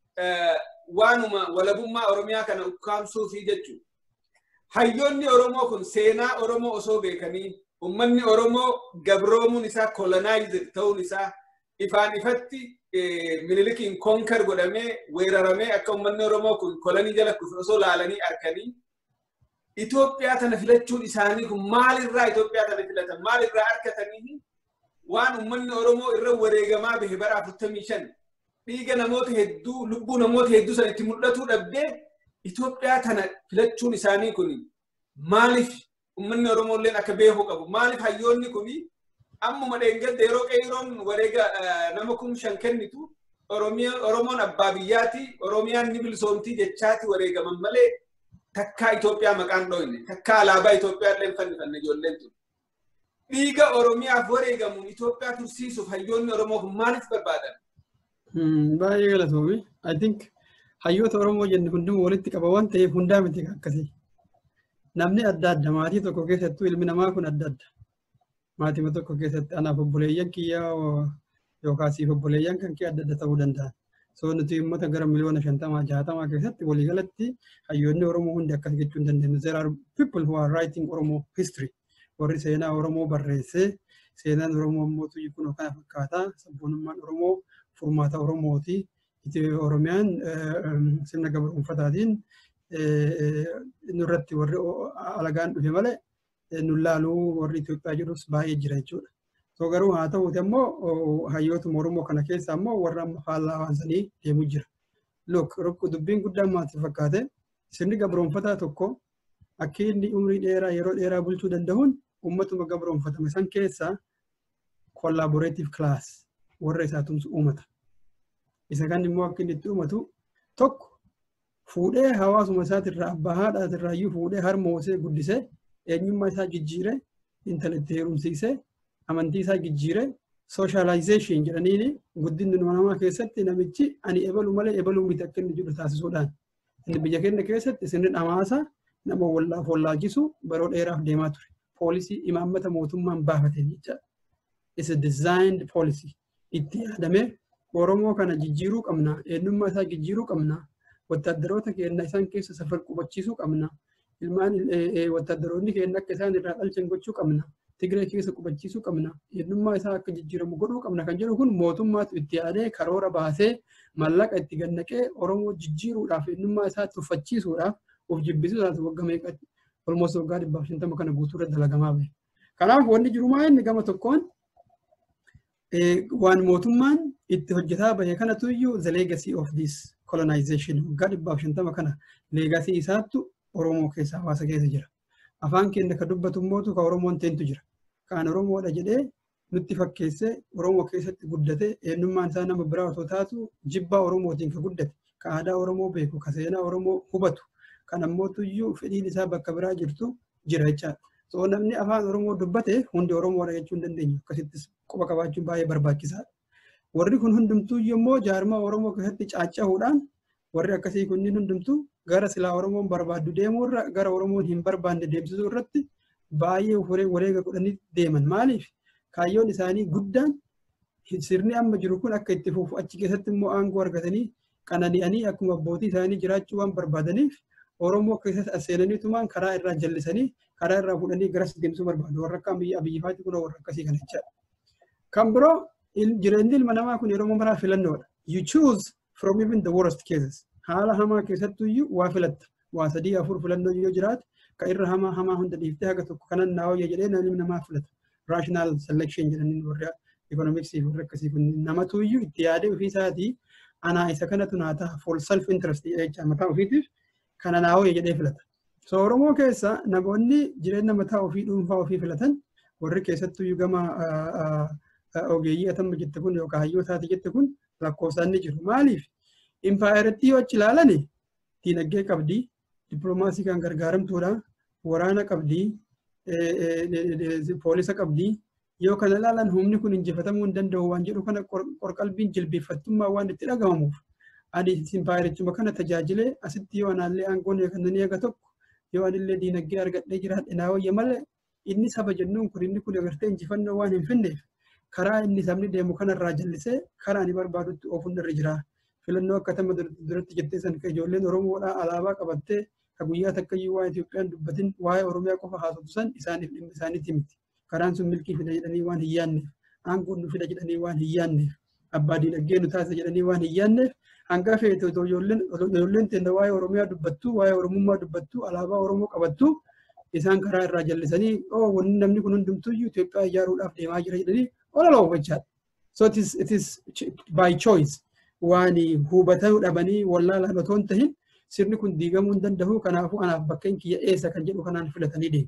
waanuma walabummaa Oromiyaa kana ukkaamsuufi jechuudha. Hayyoonni Oromoo kun seenaa Oromoo osoo beekanii ummanni Oromoo gabroomuun isaa colonized ta'uun isaa ifaan ifatti Minilikiin konker godhamee weeraramee akka ummanni Oromoo kun kolonii jala kufu osoo laalanii arkanii Itoophiyaa tana filachuun isaanii kun maalirraa Itoophiyaa tana filatan maalirraa arkatanii waan ummanni Oromoo irra wareegamaa bahe bara 45 dhiiga namoota hedduu lubbuu namoota hedduu san itti mul'atuu dhabdee Itoophiyaa tana filachuun isaanii kun maaliif ummanni Oromoo illee akka beekuu qabu maaliif hayyoonni kun ammuma dheengadde yeroo qeeroon wareega nama 5,000 kennitu Oromoon abbaa biyyaati Oromiyaan ni bilisoomtii jechaati wareegaman malee takkaa Itoophiyaa maqaan dhoyne takkaa alaabaa Itoophiyaa illee fannifanne ijoolleen tun. Dhiiga Oromiyaaf wareegamuun Itoophiyaa tursiisuuf hayyoonni Oromoo kun maaliif barbaadan? Baay'ee galatoomi. I think hayyoota Oromoo jennu hundumuu walitti qaba waan ta'eef hundaa miti akkasii. Namni adda adda maatii tokko keessattuu ilmi namaa kun adda adda. Maatii tokko keessatti anaaf obboleeyyan kiyyaa yookaan siif obboleeyyan kan kee adda adda ta'uu danda'a. So nuti uummata gara miliyoona 50-60 keessatti waliigalatti hayyoonni Oromoo hundi akkas jechuu hin dandeenyu. There are people who are writing Oromo history. Warri seenaa Oromoo barreessee seenaan Oromoo mootu kun kana fakkaataa sabboonummaan Oromoo furmaata Oromooti. Oromiyaan sirna gabroonfataatiin nurratti warri alagaan dhufe malee nullaaluu warri Itoophiyaa jedhus baay'ee jira jechuudha. So garuu haa ta'uuti ammoo hayyootuma Oromoo kana keessa ammoo warra amma faallaa waan sanii deemu jira. Look dubbiin guddaan maatti fakkaate sirni gabroonfataa tokko akka inni umrii dheeraa yeroo dheeraa bulchuu danda'uun ummatuma gabroonfatame san keessa collaborative class warra isaa tumsu uumata. Isa kan immoo akka inni itti uumatu tokko fuudhee hawaasuma isaatirraa abbaa haadhaatirraa iyyuu fuudhee harmoosee guddisee eenyummaa isaa jijjiiree intalatti heerumsiisee amantii isaa jijjiiree socialization jedhaniini guddinni namaa keessatti namichi ani ebalu malee ebaluu miti akka inni jedhu taasisuudhaan inni biyya keenya keessatti sirni dhamaasa nama wallaajisu baroo dheeraaf deemaa ture. Poolisii imaammata mootummaan baafate jecha. It's a designed policy. itti yaadamee Oromoo kana jijjiiruu qabna, eenyummaa isaa jijjiiruu qabna, wattaaddaroota keenya isaan keessa safar qubachiisuu qabna, ilmaan wattaaddaroonni keenya akka isaan irraa dhalchan gochuu qabna, Tigree keessa qubachiisuu qabna, eenyummaa isaa akka jijjiiramu godhuu qabna kan jedhu kun mootummaatu itti yaadee karoora baasee mallaqa itti gannaqee Oromoo jijjiiruudhaaf eenyummaa isaa tuffachiisuudhaaf of jibbisuudhaaf waggaa meeqatti almost waggaa 150 kana guutuu irra dalagamaa bahe. Kanaaf wanni jiru maa inni gama tokkoon waan mootummaan itti hojjetaa bahe kanatu iyyuu the legacy of this colonization waggaa 150 kana legacy isaattu Oromoo keessa hawaasa keessa jira. Afaan keenya ka dubbatu mootu ka Oromoon teentu jira. Kaan Oromoodha jedhee nutti fakkeessee Oromoo keessatti guddate eenyummaan isaa nama biraa otoo taatu jibbaa Oromootiin ka guddate ka aadaa Oromoo beeku ka seenaa Oromoo hubatu kan ammootu iyyuu fedhiin isaa bakka biraa jirtu jira jechaadha. So namni afaan Oromoo dubbate hundi Oromoodha jechuu hin dandeenyu. Akkasittis quba qabaachuun baay'ee barbaachisaadha. Warri kun hundumtuu immoo jaarmaa Oromoo keessatti caaccahuudhaan warri akkasii kunniin hundumtuu gara silaa Oromoon barbaaddu deemuurra gara Oromoon hin barbaanne deemsisuu irratti baay'ee wareega godhanii deeman. Maaliif? Kaayyoon isaanii guddaan sirni amma jiru kun akka itti fufu achi keessatti immoo aangoo argatanii qanani'anii akkuma abbootii isaanii jiraachuu waan barbaadaniif Oromoo keessatti aseenaniitumaan karaa irraa jallisanii karaa irraa fuudhanii garas deemsuu barbaadu. Warra akka Abiyyifaatti kun warra akkasii kana jechaadha. Kan biroo jireenyi ilma namaa kun yeroo maraa filannoodha. You choose from even the worst cases. Haala hamaa keessattuu iyyuu waa filatta. Waa 3-4 filannoo yoo jiraate ka irra hamaa hunda dhiiftee haga tokko kanan naa wayya jedhee namni namaa filata. Rational selection jedhanii warra economics warra akkasii kun namatu iyyuu itti yaadee ofii isaatii anaa isa kanatu naa ta'a for self interest jecha mataa ofiitiif kana naa wayya jedhee filata. So Oromoo keessa namoonni jireenya mataa ofii dhuunfaa ofii filatan warri keessattuu iyyuu gama ogeeyyii atamma jette kun yookaan hayyootaati jette kun lakkoofsaan ni jiru. Maaliif? Impaayeratti yoo achi ilaalani diinagdee qabdi, dippiloomaasii kan gargaaramtuudha, waraana qabdi, poolisa qabdi. Yoo kana ilaalan humni kun injifatamuu hin danda'u waan jedhu kana qorqalbiin jilbeeffattummaa waan itti dhagahamuuf ani impaayerichuma kana tajaajilee asitti yoo anaallee aangoon kanneen eega tokko yoo anillee diinagdee argadhee jiraadhe naa wayya malee inni saba jennuun kun inni kun agartee injifannoo waan hin finneef karaa inni sabni deemu kanarraa jallisee karaa ani barbaadutti oofuun irra jira. Filannoo akkatama duratti jettee san ijoolleen Oromoodhaa alaabaa qabattee ka guyyaa takkayyuu waa Itoophiyaan dubbatin waa'ee Oromiyaa qofa haasoftu san isaaniif dhimma isaaniitti miti. Karaan sun milkii fida jedhanii waan hin yaanneef, aangoon nu fida jedhanii waan hin yaanneef, abbaa diinagdee nu taasisa jedhanii waan hin yaanneef, hanga feete ijoolleen teenya waa'ee Oromiyaa dubbattu, waa'ee Oromummaa dubbattu, alaabaa Oromoo qabattu isaan karaa irraa jallisanii wanni namni kun hundumtuu Itoophiyaa ijaaruudhaaf deemaa jira jedhanii ololaa hubachaadha. So it is by choice. Waan hubatuu dhabanii wallaalaan otoo hin tahin sirni kun diigamuu hin danda'u. Kanaafuu anaaf bakkeen kiyya eessa kan jedhu kanaan filatanii deemu.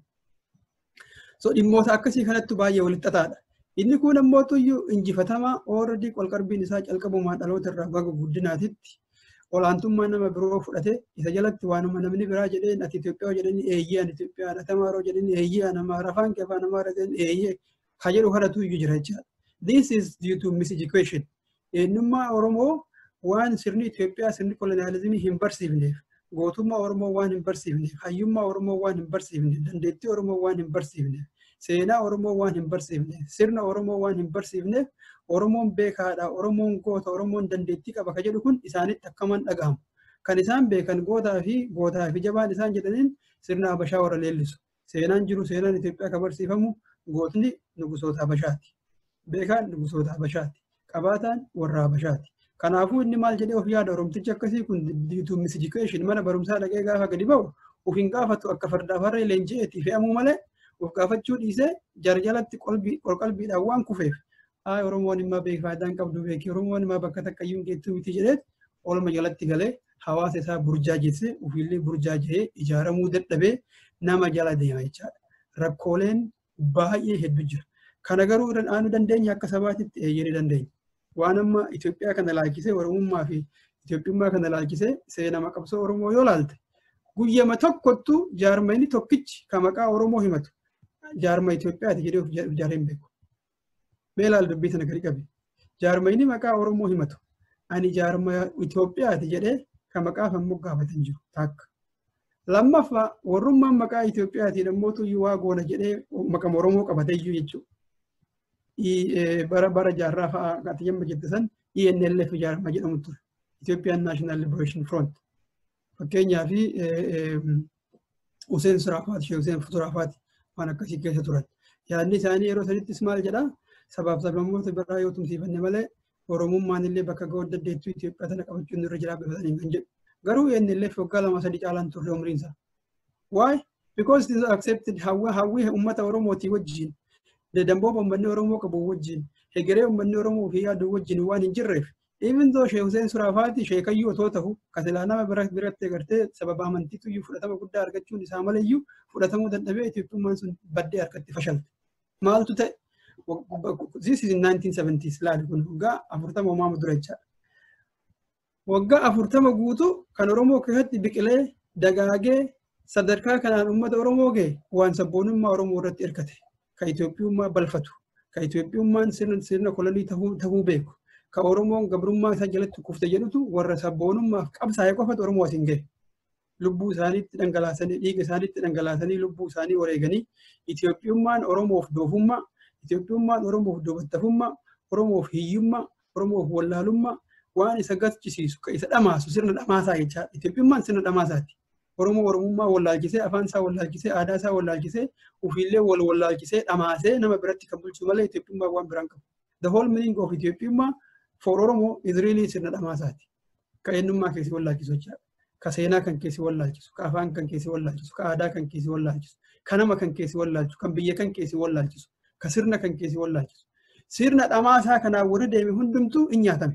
So dhimmoota akkasii kanatti baay'ee walitti xaxaadha. Inni kun ammoo iyyuu injifatamaa already qalqalbiin isaa calqabumaan dhaloota irraa baga guddinaatitti olaantummaa nama biroo fudhate isa jalatti waanuma namni biraa jedheen ati Itoophiyaa jedhanii eeyyee ani Itoophiyaa ati Amaaroo jedhanii eeyyee ani Amaara afaan kee afaan Amaara jedhanii eeyyee ka jedhu kanatu iyyuu jira jechaadha. This is due to miseducation. Eenyummaa Oromoo waan sirni Itoophiyaa sirni koloniyaalizimii hin barsiifneef, gootummaa Oromoo waan hin barsiifneef, hayyummaa Oromoo waan hin barsiifneef, dandeettii Oromoo waan hin barsiifneef, seenaa Oromoo waan hin barsiifneef, sirna Oromoo waan hin barsiifneef, Oromoon beekaadha, Oromoon goota, Oromoon dandeettii qaba ka jedhu kun isaanitti akkaman dhagahamu. Kan isaan beekan gootaa fi jabaan isaan jedhaniin sirna Habashaa warra leellisu. Seenaan jiru seenaan Itoophiyaa ka barsiifamu gootni nugusoota Habashaati. Beekaan nugusoota Habashaati. Qabaataan warra Habashaati. Kanaafuu inni maal jedhee of yaada Oromtichi akkasii kun diituu miseducation mana barumsaa dhaqee gaafa gadi ba'u of hin gaafatu akka fardaaf harree leenji'eetii fe'amuu malee of gaafachuu dhiisee jarjalatti qalbiidhaan waan kufeef Oromoon immoo beekaadhaan qabdu beeki Oromoon immoo bakka takkayyuu geettuu miti jedhee olma jalatti galee hawaasa isaa burjaajessee ofiillee burjaajee ijaaramuu dadhabee nama jala deema jechaadha. Rakkooleen baay'ee hedduu jira. Kana garuu irra aanu dandeenya akka sabaatitti eeyyanii dandeenya. Waan amma Itoophiyaa kana laalchisee Oromummaa fi Itoophiyummaa kana laalchisee seenaa qabsoo Oromoo yoo laalte guyyama tokkottu jaarmayni tokkichi ka maqaa Oromoo himatu jaarma Itoophiyaati jedhee of ijaaree hin beeku. Beelaal dubbii sana gadi qabe. Jaarmayni maqaa Oromoo himatu ani jaarma Itoophiyaati jedhee ka maqaaf ammoo gaafatan jiru takka. Lammaffaa warrummaan maqaa Itoophiyaatiin ammoo tuyyuu waa goona jedhee maqama Oromoo qabatee iyyuu jechuudha. bara jaarraa fa'aa ati yamma jette san ENLF ijaarama jedhamu ture. Ethiopian National Liberation Front. Fakkeenyaa fi Hussein Suraafaati, Sheekh Hussein Suraafaati waan akkasii keessa turan. Yaadni isaanii yeroo sanittis maal jedhaa sabaaf sablammoota biraa yoo tumsiifanne malee Oromummaan illee bakka ga'uu dandeettu Itoophiyaa tana qabachuun irra jira bifatanii kan jedhu. Garuu ENLF waggaa 2-3 caalaan turre umriinsa. Why? Because it is accepted hawwii uummata Oromooti wajjin. Damboo uummanni Oromoo qabu wajjin. Hegeree uummanni Oromoo fi yaadu wajjin waan hin jirreef. Even though Sheekh Hussein Suraafaati sheekayyuu otoo ta'u kasilaa nama biratti agartee sababa amantiitu iyyuu fudhatama guddaa argachuun isaa malayyuu fudhatamuu dadhabee Itoophiyummaan sun baddee harkatti fashalte. Maaltu ta'e? This is in 1970s laali kun waggaa 40 uumamu dura jechaadha. Waggaa 40 guutuu kan Oromoo keessatti biqilee dagaagee sadarkaa kanaan uummata Oromoo ga'e waan sabboonummaa Oromoo irratti hirkate. Ka Itoophiyummaa balfatu. Ka Itoophiyummaan sirna kolonii ta'uu beeku. Ka Oromoon gabrummaa isaa jalatti kufte jedhutu warra sabboonummaaf qabsaa'ee qofatu Oromoo asiin ga'e. Lubbuu isaaniitti dhangalaasanii dhiiga isaaniitti dhangalaasanii lubbuu isaanii wareeganii Itoophiyummaan Oromoof doofummaa, Itoophiyummaan Oromoof dubartafummaa, Oromoof hiyyummaa, Oromoof wallaalummaa waan isa gaddisiisu ka isa dhamaasu sirna dhamaasaa jechaadha. Itoophiyummaan sirna dhamaasaati. Oromoo Oromummaa wallaalchisee afaan isaa wallaalchisee aadaa isaa wallaalchisee ofiillee wallaalchisee dhamaasee nama biratti kan bulchu malee Itoophiyummaa waan biraan qabu. The whole meaning of Itoophiyummaa for Oromo is really sirna dhamaasaati. Ka eenyummaa keessi wallaalchisu jechaadha. Ka seenaa kan keessi wallaalchisu, ka afaan kan keessi wallaalchisu, ka aadaa kan keessi wallaalchisu, ka nama kan keessi wallaalchisu, kan biyya kan keessi wallaalchisu, ka sirna kan keessi wallaalchisu. Sirna dhamaasaa kanaan warri deeme hundumtuu hin nyaatame.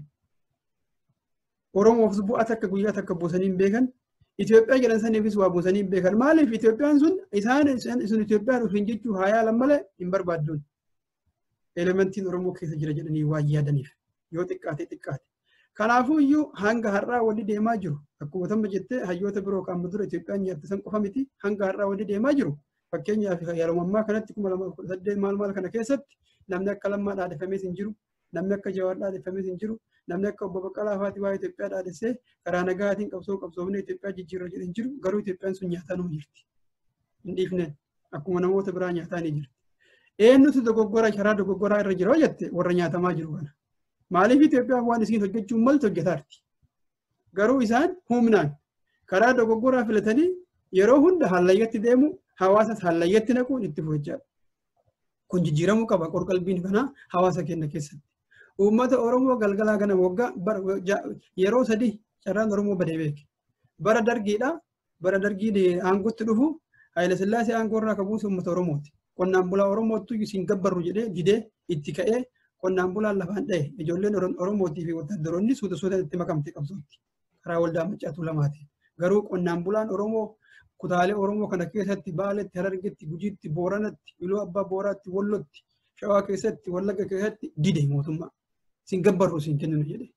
Oromoof bu'aa takka guyyaa takka buusanii hin beekan. Itoophiyaa jedhan saniifis waa buusanii hin beekan. Maaliif Itoophiyaan sun isin Itoophiyaa dhufiin jechuu haa yaalan malee hin barbaadduun. Elementiin Oromoo keessa jira jedhanii waan yaadaniif yoo xiqqaate. Kanaafuu iyyuu hanga har'aa wali deemaa jiru. Akkuma tamma jettee hayyoota biroo kan dura Itoophiyaan nyaatte san qofa miti hanga har'aa wali deemaa jiru. Fakkeenyaaf yeroo ammaa kanatti 2018 maal kana keessatti namni akka Lammaa dhaadhefamees hin jiru. Namni akka Jawaar dhaadhefamees hin jiru. Namni akka Obbo Baqqalaa Faatii waa'ee Itoophiyaa dhaadhessee karaa nagaatiin qabsoofnee Itoophiyaa jijjiirra jedhan jiru. Garuu Itoophiyaan sun nyaataa nuu jirti. Hin dhiifneen akkuma namoota biraa nyaataa ni jirti. Eenyutu dogoggora karaa dogoggoraa irra jira jette warra nyaatamaa jiru kana. Maaliif Itoophiyaan waan isiin hojjechuun maltu hojjetaarti. Garuu isaan humnaan karaa dogoggoraa filatanii yeroo hunda hallayyatti deemu hawaasas hallayyatti naquun itti fufachaadha. Kun jijjiiramuu qaba qorqalbiin kanaa hawaasa keenya keessatti. Uummata Oromoo galgalaa kana waggaa yeroo 3 carraan Oromoo badee beeke. Bara dargiidha. Bara dargii aangootti dhufu Haayile Sillaasee aangoo irraa kabuuse uummata Oromooti. Qonnaan bulaa Oromootu isin gabbarru jedhee didee itti ka'ee qonnaan bulaan lafaan dha'e. Ijoolleen Oromootii fi wattaaddaroonni suuta itti makamte qabsootti. Karaa waldaa Maccaatu lamaati. Garuu qonnaan bulaan Oromoo kutaalee Oromoo kana keessatti Baaleetti, Harargeetti, Gujiitti, Booranatti, Iluu Abbaa Booraatti, Wallotti, Shawaa keessatti, Wallagga keessatti dide mootummaa. Sin gabbarru sin kennu jedhe.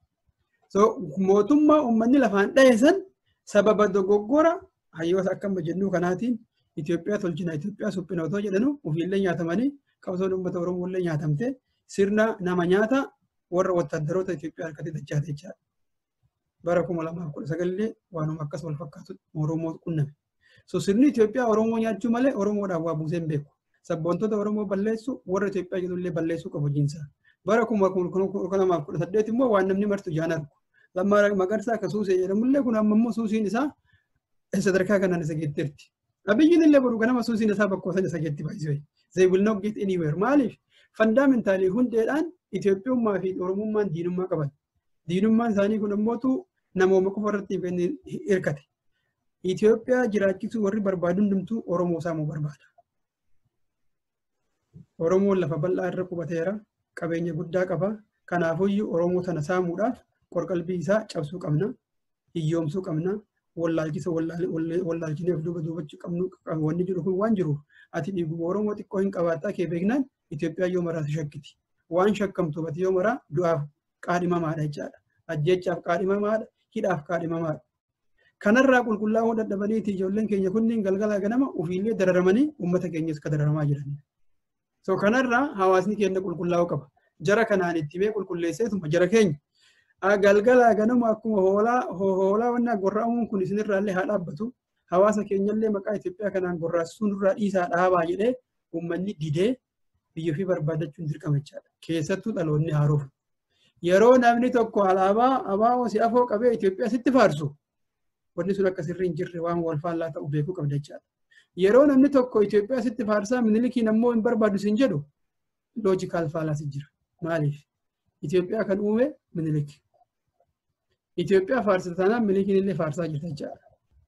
So mootummaa uummanni lafaan dha'e san sababa dogoggora hayyoota akkama jennu kanaatiin Itoophiyaa tolchina Itoophiyaa suphina otoo jedhanu ofiillee nyaatamanii qabsoon uummata Oromoo illee nyaatamte sirna nama nyaata warra wattaaddaroota Itoophiyaa harkatti dachaate jechaadha. Bara 2019 waanuma akkas wal fakkaatu Oromoo qunname. So sirni Itoophiyaa Oromoo nyaachuu malee Oromoodhaaf waa buusee hin beeku. Sabboontota Oromoo balleessu warra Itoophiyaa jedhullee balleessuu qabu jinsaa. Bara 2018 immoo waan namni martu jaan argu. Lammaa Magarsaa akka Suusee jedhamullee kun amma immoo suusiin isaa sadarkaa kanaan isa geetteerti. Abiyyiin illee boru ganama suusiin isaa bakkoosan isa geetti baay'isee. They will not get anywhere. Maaliif? Fundamentally hundeedhaan Itoophiyummaa fi Oromummaan diinummaa qaban. Diinummaan isaanii kun immoo namooma qofa irratti hirkate. Itoophiyaa jiraachisuu warri barbaadu hundumtuu Oromoo saamuu barbaada. Oromoon lafa bal'aa irra qubateera. Qabeenya guddaa qaba. Kanaafuu Oromoo sana saamuudhaaf qorqalbii isaa cabsuu qabna. Hiyyoomsuu qabna. Wallaalchineef duubachuu qabnu wanni jiru kun waan jiruuf ati dhiiguma Oromoo xiqqoo hin qabaattaa kee beeknaan Itoophiyaa yoo maraa si shakkiti. Waan shakkamtu bati yoo maraa du'aaf qaadhimamaadha jechaadha. Ajjeechaaf qaadhimamaadha. Hidhaaf qaadhimamaadha. Kanarraa qulqullaa'uu dadhabaniiti ijoolleen keenya kunniin galgalaa ganama ofiillee dararamanii uummata keenyas ka dararamaa jirani. So kanarraa hawaasni keenya qulqullaa'uu qaba. Jara kanaan itti mee qulqulleesseetuma jara keenya. Galgalaa ganama akkuma hoolaa wannaa gorra'amuun kun isinirraallee haa dhaabbatu. Hawaasa keenyallee maqaa Itoophiyaa kanaan gorraasisuun irraa dhiisaa dhaabaa jedhee uummanni didee biyya ofii barbaadachuun dirqama jechaadha. Keessattuu dhaloonni haaroof. Yeroo namni tokko alaabaa abaaboo si afoo qabee Itoophiyaa sitti faarsu wanni sun akka sirrii hin jirre waan wal faallaa ta'u beekuu qabda jechaadha. Yeroo namni tokko Itoophiyaa sitti faarsaa Minilikiin ammoo hin barbaadu sin jedhu loojikaal faalaas jira. Maaliif? Itoophiyaa kan uume Minilik. Itoophiyaa faarsita taanaan Minilikiin illee faarsaa jirta jechaadha.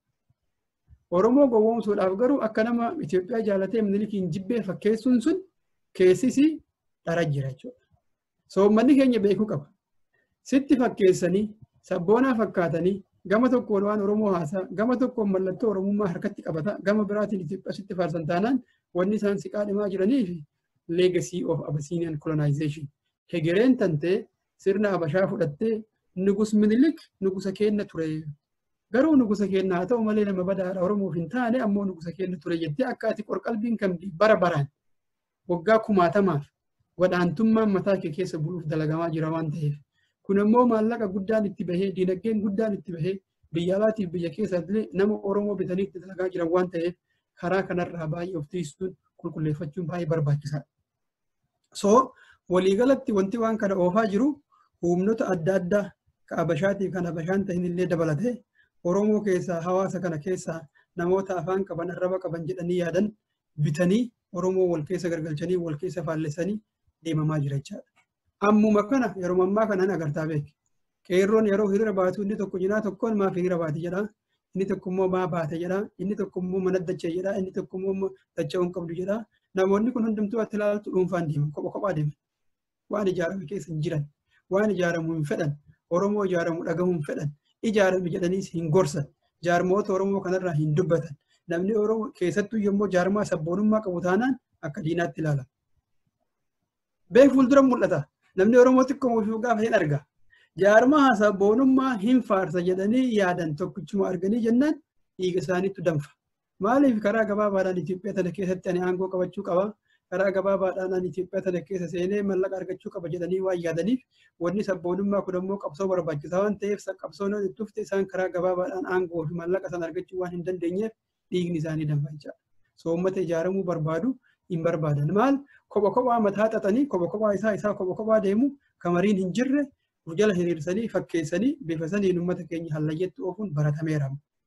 Oromoo gowwoomsuudhaaf garuu akka nama Itoophiyaa jaalatee Minilikiin jibbee fakkeessuun sun keessisi dhara jira jechuudha. Soommanni keenya beekuu qaba. Sitti fakkeessanii sabboonaa fakkaatanii gama tokkoon waan Oromoo haasaa gama tokkoon mallattoo Oromummaa harkatti qabata gama biraatiin Itoophiyaa sitti faarsan taanaan wanni isaan siqaa dhimaa jiranii fi legacy of Abyssinian colonization. Hegereen tantee sirna Habashaa fudhattee nugus Minilik nugusa kenna ture. Garuu nugusa kenna haa ta'u malee nama badaadha Oromoof hin taane ammoo nugusa kenna ture jettee akka ati qorqalbiin kan bara baraan waggaa kumaatamaaf wadhaantummaan mataa kee keessa buluuf dalagamaa jira waan ta'eef. Kun immoo maallaqa guddaan itti bahee diinagdeen guddaan itti bahee biyya alaatiif biyya keessatti nama Oromoo bitanii itti dalagaa jiran waan ta'eef karaa kanarraa baay'ee of tiisuun qulqulleeffachuun baay'ee barbaachisaadha. So waliigalatti wanti waan kana oofaa jiru humnoota adda addaa kan Habashaatiif kan Habashaan ta'in illee dabalatee Oromoo keessaa hawaasa kana keessaa namoota afaan qaban arraba qaban jedhanii yaadan bitanii Oromoo wal keessa gargalchanii wal keessa faallessanii deemamaa jira jechaadha. Ammuma kana yeroo ammaa kana agartaa beeki. Qeerroon yeroo hiriira baatu inni tokko jinaa tokkoon maaf hiriira baati jedha. Inni tokko immoo maa baate jedha. Inni tokko immoo mana dachee jedha. Inni tokko immoo dachee hin qabdu jedha. Namoonni kun hundumtuu atti ilaaltu dhuunfaan deeman kophaa deeman. Waan ijaarame keessa hin jiran. Waan ijaaramu hin fedhan. Oromoo ijaaramu dhagahu hin fedhan. Ijaarame jedhaniis hin gorsan. Jaarmoota Oromoo kanarraa hin dubbatan. Namni Oromoo keessattuu yommuu jaarmaa sabboonummaa qabu taanaan akka diinaatti ilaalama. Beek fuuldura mul'ata. Namni Oromoo xiqqoo muufii gaafa hin arga. Jaarmaa sabboonummaa hin faarsa jedhanii yaadan tokkichuma arganii jennaan dhiiga isaaniitu danfa. Maaliif karaa gabaabaadhaan Itoophiyaa tana keessatti ani aangoo qabachuu qaba. Karaa gabaabaadhaan ani Itoophiyaa tana keessa seenee mallaqa argachuu qaba jedhanii waan yaadaniif wanni sabboonummaa kun immoo qabsoo barbaachisaa waan ta'eef qabsoon itti dhufte isaan karaa gabaabaadhaan aangoo fi mallaqa san argachuu waan hin dandeenyeef dhiigni isaanii danfa jechaadha. So uummata ijaaramuu barbaadu hin barbaadan. Maal kophaa mataa xaxanii kophaa isaa kophaa deemu kamariin hin jirre jala hiriirsanii fakkeessanii bifa saniin uummata keenya hallayyetti oofuun baratameera.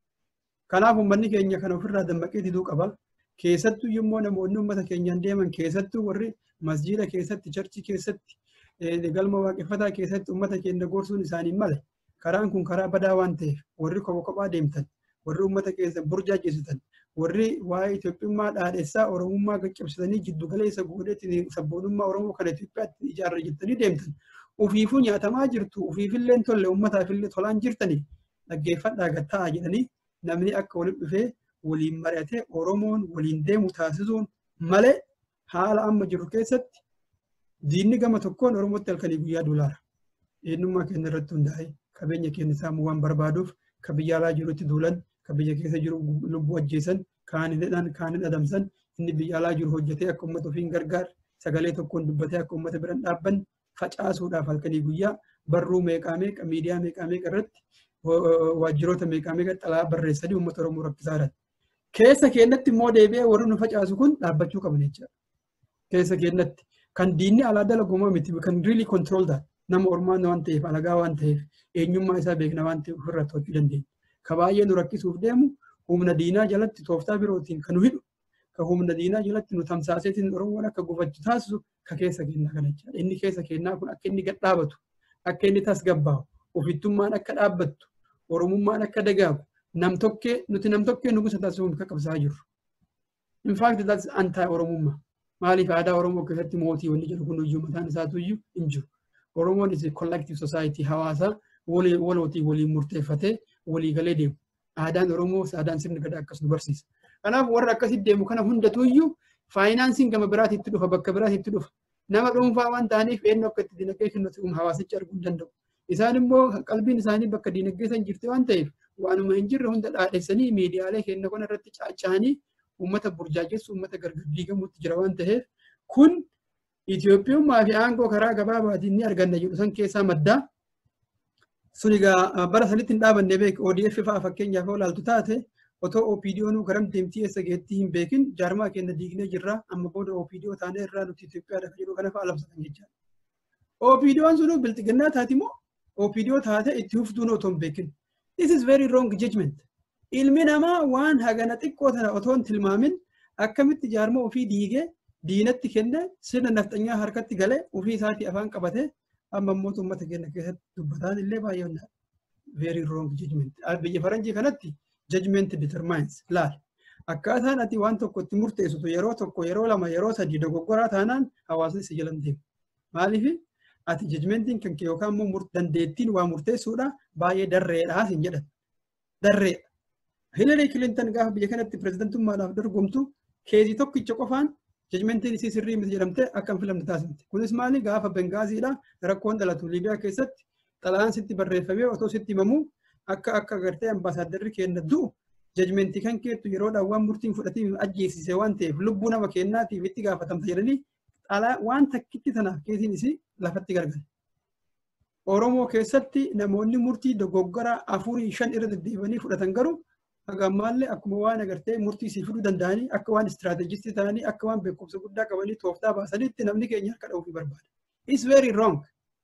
Kanaaf uummanni keenya kana ofirraa dammaqee diduu qaba. Keessattuu yommuu namoonni uummata keenyaan deeman keessattuu warri masjiida keessatti charchii keessatti galma waaqeffataa keessatti uummata keenya gorsuun isaanii male. Karaan kun karaa badaa waan ta'eef warri kophaa deemtan warri uummata keessa burjaajessitan warri waa'ee Itoophiyummaa dhaadheessaa Oromummaa gaccabsitanii jiddu galeessa godheetiin sabboonummaa Oromoo kana Itoophiyaatti ijaarra jettanii deemtan. Ufiifuu nyaatamaa jirtu ufiifillee tolle uummataafillee tolaan jirtanii dhaggeeffadhaa gattaa jedhanii namni akka walitti dhufee waliin mari'atee Oromoon waliin deemu taasisuun malee haala amma jiru keessatti diinni gama tokkoon Oromootti halkanii guyyaa duulaara. Eenyummaa keenya irratti hundaa'ee qabeenya keenya saamuu waan barbaaduuf ka biyya alaa jirutti duulan ka biyya keessa jiru lubbuu ajjeesan kaaniin adamsan inni biyya alaa jiru hojjetee akka uummata ofiin gargaar sagalee tokkoon dubbatee akka uummata biran dhaabban facaasuudhaaf halkanii guyyaa barruu meeqaa meeqa miidiyaa meeqaa meeqa irratti waajjiroota meeqaa meeqa xalaa barreessanii uummata Oromoo rakkisaa jiran. Keessa keenyatti immoo deebi'ee warri nu facaasu kun dhaabbachuu qaban jechuudha. Keessa keenyatti kan diinni alaa dalagumaa miti kan really control that nama ormaan waan ta'eef alagaa waan ta'eef eenyummaa isaa beekna waan ta'eef ofirraa to'achuu dandeenya. Ka baay'ee nu rakkisuuf deemu humna diinaa jalatti tooftaa birootiin kan nu hidhu ka humna diinaa jalatti nu tamsaaseetiin Oromoon akka gufachu taasisu ka keessa keenyaa kana jechuudha. Inni keessa keenyaa kun akka inni gad dhaabatu akka inni tasgabbaa'u ofittummaan akka dhaabbattu Oromummaan akka dagaagu nuti namtokkee nugusa taasisuun kan qabsaa jirru. In fact that's anti-Oromummaa. Maaliif aadaa Oromoo keessatti mootii wanni jedhu kun iyyuu mataan isaatu iyyuu hin jiru. Oromoon is a collective society hawaasa walootii waliin murteeffatee walii galee deemu. Aadaan Oromoo aadaan sirni gadaa akkas nu barsiisa. Kanaaf warra akkasitti deemu kana hundatu iyyuu faayinaansiin gama biraatitti dhufa bakka biraatitti dhufa. Nama dhuunfaa waan ta'aniif eenyu akka itti dinagdee kennutti hawaasichi arguu hin danda'u. Isaan immoo qalbiin isaanii bakka dinagdee san jirti waan ta'eef waanuma hin jirre hunda dhaadheessanii miidiyaalee keenya kana irratti caaca'anii uummata burjaajessu uummata gargar diigamuutti jira waan ta'eef kun Itoophiyummaa fi aangoo karaa gabaabaatiin ni arganna jedhu san keessaa maddaa. Sun egaa bara sanitti hin dhaabanne beek ODF fa'aa fakkeenyaaf olaaltu taate otoo OPDOon garam deemtii eessa geettii hin beekin jaarmaa keenya diignee jirra amma booda OPDO taanee irraa nuti Itoophiyaadha kan jedhu kana fa'a labsatan jechaadha. OPDOon sunu bilxiginnaa taati moo OPDO taate itti huftuun otoo hin beekin. This is very wrong judgment. Ilmi namaa waan hagana xiqqoo tana otoo hin tilmaamin akkamitti jaarmaa ofii diigee diinatti kenne sirna nafxanyaa harkatti galee ofii isaatii afaan qabatee amma immoo uummata keenya keessatti dubbataan illee baay'ee very wrong judgment. Biyya faranjii kanatti judgment determines laal. Akkaataan ati waan tokko itti murteessitu yeroo tokko yeroo lama yeroo sadii dogoggoraa taanaan hawaasni si jalan deema. Maaliif ati judgmentiin kan kee yookaan immoo dandeettiin waa murteessuudha baay'ee darreedhaa sin jedhan. Darreedha. Hillary Clinton gaafa biyya kanatti pirezidantummaadhaaf dorgomtu keezii tokkicha qofaan judgmentiin isii sirrii miti jedhamtee akka hin filamne taasifamte. Kunis maali gaafa Bengaaziidha rakkoon dhalatu Liibiyaa keessatti xalayaan sitti barreeffamee otoo sitti himamuu akka gartee ambaasaaddarri keenya du'u judgmentii kan keettu yeroodhaan waan murtiin fudhatiin ajjeesise waan ta'eef lubbuu nama keenyaatiif itti gaafatamta jedhanii waan takkitti tanaaf keessiin isii lafatti gargale. Oromoo keessatti namoonni murtii dogoggora 4-5 irra deddeebi'anii fudhatan garuu hagammaallee akkuma waan agartee murtii isii fiduu danda'anii akka waan istiraateejistii ta'anii akka waan beekumsa guddaa qabanii tooftaa baasaniitti namni keenya harka dha'uuf barbaada. It's very wrong.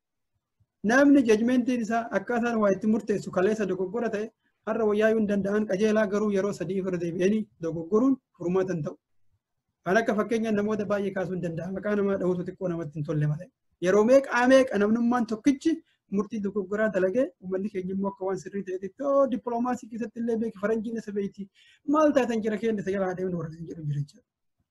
Namni judgmentiin isaa akkaataan waa itti murteessu kaleessa dogoggora ta'e har'a wayyaayuu hin danda'an qajeelaa garuu yeroo 3 irra deebi'anii dogoggoruun furmaata hin ta'u. Kan akka fakkeenyaan namoota baay'ee kaasuu hin danda'a. Maqaa namaa dha'uutu xiqqoo namatti hin tolle malee. Yeroo meeqa namnummaan tokkichi murtii dogoggoraa dalagee uummanni keenya immoo akka waan sirrii ta'etti dippiloomaasii keessatti illee beeki faranjiin isa beekti maal taatan jira keenya isa jalaa deemnu warra jedhu jira jechuudha.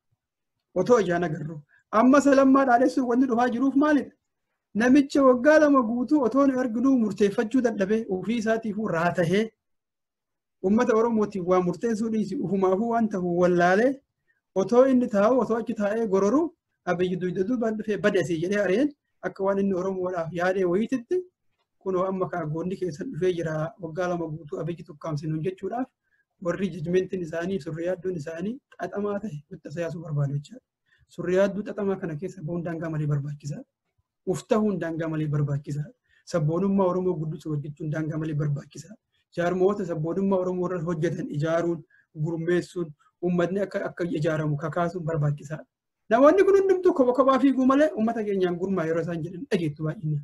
Otoo ijaan agarru. Amma salammaa dhaadheessuuf wanti dhufaa jiruuf maalidha? Namicha waggaa 2 guutuu otoo hin arginuu murteeffachuu dadhabee ofii isaatiifuu raatahee uummata Oromootiif waa murteessuu dhiisi ufumaafuu waan ta'u wallaalee otoo inni taa'u otoo achi taa'ee gororuu abiyyi duudatu dhufee badasii jedhee areen akka waan inni Oromoodhaaf yaadee wayititti kunoo amma kaaggoonni keessa dhufee jira waggaa 2 guutuu abiyyi tukkaamsinuun jechuudhaaf warri judgmentiin isaanii surri yaadduun isaanii xaxamaa ta'e bitta siyaasuu barbaadu jechuudha. Surri yaadduu xaxamaa kana keessa bahuun daangaa malee barbaachisaadha. Uftahuun daangaa malee barbaachisaadha. Sabboonummaa Oromoo guddisuu hojjechuun daangaa malee barbaachisaadha. Jaarmoota sabboonummaa Oromoo irra hojjetan ijaaruun gurmeessuun uummatni akka ijaaramu kakaasuun barbaachisaadha. Namoonni kun hundumtuu kophaa fiiguu malee uummata keenyaan gurmaa yeroo isaan jedhan dhageettu baay'inaan.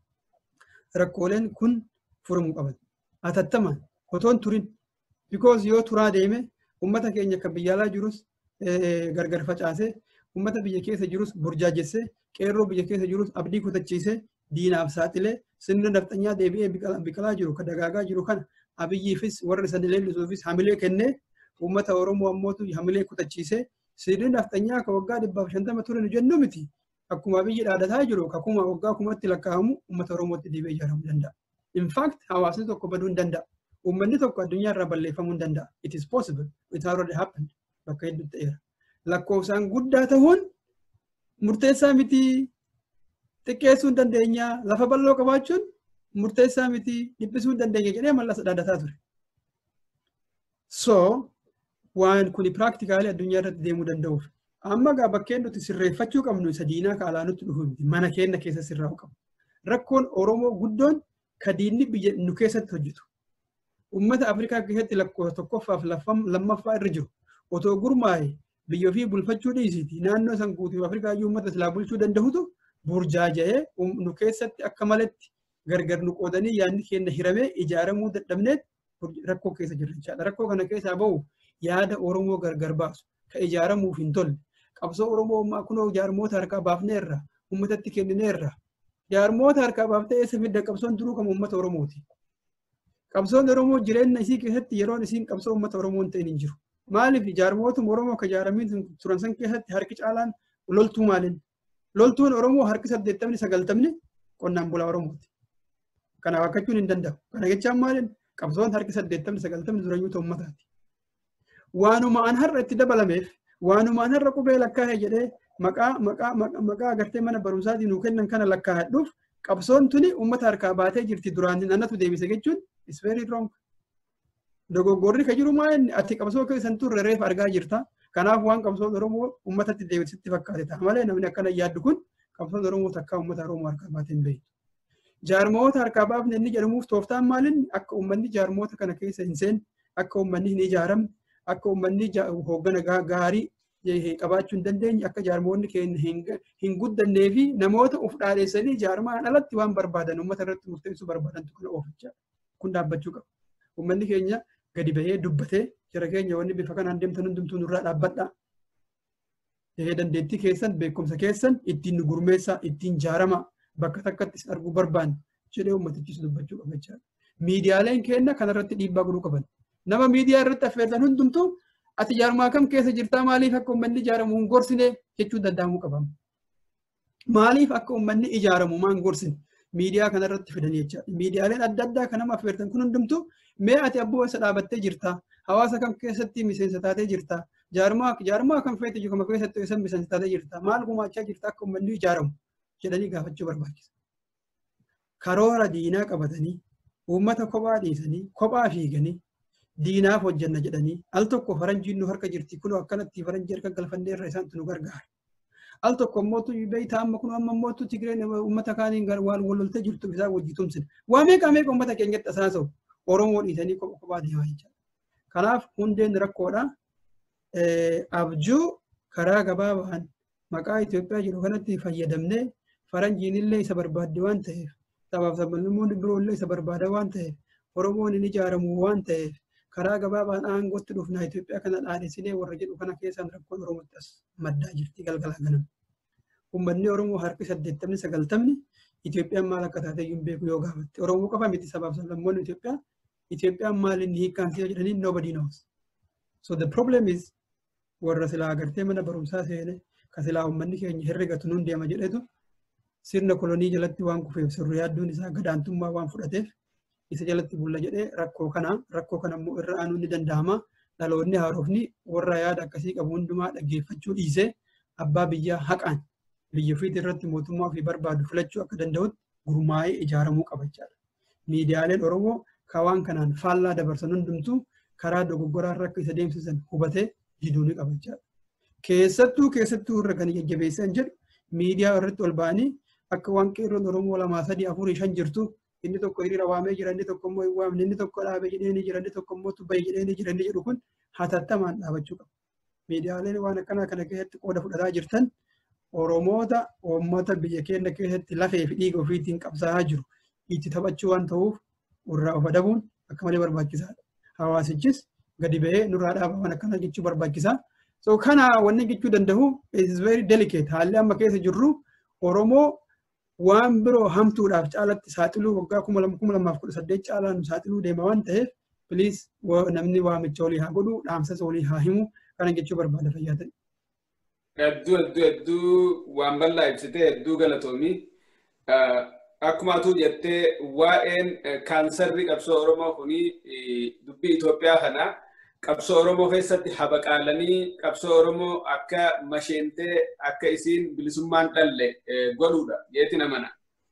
Rakkooleen kun furamuu qaban. Atattamaan otoon turin. Because yoo turaa deeme uummata keenya akka biyya alaa jirus gargar facaasee uummata biyya keessa jirus burjaajessee qeerroo biyya keessa jirus abdii kutachiisee diinaaf saaxilee sirna nafxanyaa deebi'ee biqilaa jiru kan dagaagaa jiru kana abiyyiifis warra isa leellisuufis hamilee kennee uummata Oromoo ammootu hamilee kutachiisee sirni nafxanyaa ka waggaa 150 ture nu jennu miti akkuma abiyyi dhaadataa jiru akkuma waggaa 10tti lakkaa'amu uummata Oromootti deebi'ee ijaaramuu danda'a. In fact hawaasni tokko baduu hin danda'a. Uummanni tokko addunyaa irraa balleeffamuu hin danda'a. It is possible. It already happened. Bakka hedduutti ta'eera. Lakkoofsaan guddaa ta'uun murteessaa miti. Xiqqeessuu hin dandeenya. Lafa bal'oo qabaachuun murteessaa miti. Dhiphisuu hin dandeenya jedhee mallas dhaadataa ture. So waan kuni practically addunyaa irratti deemuu danda'uuf. Amma gaa bakkeen nuti sirreeffachuu qabnu isa diinaa ka alaa nutti dhufu miti. Mana keenya keessa sirraa'uu qabu. Rakkoon Oromoo guddoon ka diinni biyya nu keessatti hojjetu. Uummata Afrikaa keessatti lakkoofsa tokkoffaaf lammaffaa irra jiru. Otoo gurmaa'e biyya ofii bulfachuu dhiisiti naannoo san guutuu Afrikaa iyyuu uummata silaa bulchuu danda'utu burjaaja'ee nu keessatti akka malatti gargar nu qoodanii yaadni keenya hiramee ijaaramuu dadhabneet rakkoo keessa jirra jechaadha. Rakkoo kana keessaa bahu yaada Oromoo gargar baasu ka ijaaramuuf hin tolle. Qabsoo Oromoo ammaa kunoo jaarmoota harkaa baafneerra uummatatti kennineerra. Jaarmoota harkaa baaftee eessa fidda qabsoon duruu kan uummata Oromooti. Qabsoon Oromoo jireenya isii keessatti yeroon isiin qabsoo uummata Oromoo hin ta'in hin jiru. Maaliif jaarmootuma Oromoo ka jaaramiin turan san keessatti harki caalaan loltuu maaliin? Loltuun Oromoo harki 80-90 qonnaan bulaa Oromooti. Kanaaf akkachuun hin danda'u. Kana jechaan maaliin? Qabsoon harki 80-90 durayyuu ta'u uummataati. Waanuma an har'a itti dabalameef waanuma an har'a qubee lakkaa'e jedhee maqaa agartee mana barumsaatiin nuu kennan kana lakkaa'adhuuf qabsoon tuni uummata harkaa baatee jirti duraan annatu deebise jechuun is very wrong. Dogoggorri ka jiru maa inni ati qabsoo keessan turre reef argaa jirta. Kanaaf waan qabsoon Oromoo uummatatti deebisitti fakkaate ta'a malee namni akkana yaaddu kun qabsoon Oromoo takkaa uummata Oromoo harkaa baatee hin beektu. Jaarmoota harkaa baafne inni jedhamuuf tooftaan maaliin akka uummanni jaarmoota kana keessa hin seenne akka uummanni hin ijaaramne akka uummanni hooggana gaarii qabaachuu hin dandeenye akka jaarmoonni keenya hin guddannee fi namoota of dhaadheessanii jaarmaan alatti waan barbaadan uummata irratti murteessuu barbaadantu kana oofachaa kun dhaabbachuu qaba. Uummanni keenya gadi bahee dubbatee jara keenya wanni bifa kanaan deemtan hundumtuu nurraa dhaabbadhaa. Dandeettii keessan beekumsa keessan ittiin nu gurmeessaa ittiin jaarama bakka takkattis arguu barbaanne jedhee uummatichis dubbachuu qaba jechaadha. Miidiyaaleen keenya kanarratti dhiibbaa godhuu qaban. Nama miidiyaa irratti affeertan hundumtuu ati jaarmaa kam keessa jirtaa maaliif akka uummanni ijaaramu hin gorsine jechuu danda'amuu qabama. Maaliif akka uummanni ijaaramu maan gorsine miidiyaa kanarratti fidanii jechaadha. Miidiyaaleen adda addaa kan nama affeertan kun hundumtuu mee ati abboo isa dhaabattee jirtaa? Hawaasa kam keessatti miseensa taatee jirtaa? Jaarmaa kan feete jiru kam keessatti isa miseensa taatee jirtaa? Maal gumaachaa jirtaa akka uummanni ijaaramu jedhanii gaafachuu barbaachisa. Karoora diinaa qabatanii uummata kophaa dhiisanii kophaa fiiganii diinaaf hojjanna jedhanii al tokko faranjiin nu harka jirti kunoo akkanatti faranjii harka galfannee irra isaantu nu gargaara. Al tokko mootu beeytaa amma kun amma mootu Tigreen uummata kaaniin waan walloltee jirtu isaa wajji tumsina. Waa meeqa uummata keenyatti asaasa'u Oromoo dhiisanii kophaa deemaa jechuudha. Kanaaf hundeen rakkoodha. Abjuu karaa gabaabaan maqaa Itoophiyaa jiru kanatti fayyadamnee faranjiin illee isa barbaadde waan ta'eef sabaaf sablammoonni biroo illee isa barbaada waan ta'eef Oromoon hin ijaaramu waan ta'eef karaa gabaabaan aangootti dhufnaa Itoophiyaa kana dhaadheessinee warra jedhu kana keessaan rakkoon Oromootti as maddaa jirti galgalaa ganama. Uummanni Oromoo harki 80-90 Itoophiyaan maal akka taate iyyuu beeku yoo gaafatte Oromoo qofa miti sabaaf sablammoonni Itoophiyaan maal inni hiikkaansi jedhanii nobody knows. So the problem is warra silaa agartee mana barumsaa seene ka silaa uummanni keenya herregatu nuun deema jedhetu sirna kolonii jalatti waan kufeef sirrii yaadduun isaa gadaantummaa waan fudhateef isa jalatti bulla jedhee rakkoo kana immoo irra aanuun ni danda'ama. Dhaloonni haarofni warra yaada akkasii qabu hundumaa dhaggeeffachuu dhiisee abbaa biyyaa haqaan biyya ofiitii irratti mootummaa ofii barbaadu filachuu akka danda'utti gurmaa'ee ijaaramuu qaba jechaadha. Miidiyaaleen Oromoo waan kanaan faallaa dabarsan hundumtuu karaa dogoggoraa irra akka isa deemsisan hubatee diduu ni qaba jechaadha. Keessattuu irra kan jajjabeessan jedhu miidiyaa irratti ol ba'anii akka waan qeerroon Oromoo 2, 3, 4, 5 jirtu inni tokko hiriira waamee jira inni tokko immoo hin waamne inni tokko dhaabee jedhee ni jira inni tokko immoo tubba'ee jedhee ni jira inni jedhu kun hatattamaan dhaabachuu qaba. Miidiyaaleen waan akkanaa kana keessatti qooda fudhataa jirtan Oromoota uummata biyya keenya keessatti lafee fi dhiiga ofiitiin qabsaa'aa jiru itti taphachuu waan ta'uuf irraa of adabuun akka malee barbaachisaadha. Hawaasichis gadi ba'ee nurraa dhaaba waan akkanaa jechuu barbaachisaa. So kana wanni jechuu danda'u is very delicate. Haalli amma keessa jirru Oromoo waan biroo hamtuudhaaf caalatti saaxiluu waggaa 2018 caalaan saaxiluu deema waan ta'eef please namni waamicha olii haa godhu dhaamsas olii haa himu kana jechuu barbaada fayyaa ta'e. Hedduu waan bal'aa ibsitee hedduu galatoomii. Akkuma atuu jettee waa'een kaansarri qabsoo Oromoo kuni dubbii Itoophiyaa kana qabsoo Oromoo keessatti habaqaalanii qabsoo Oromoo akka masheentee akka isiin bilisummaan dhalle godhuudha jeetti namana.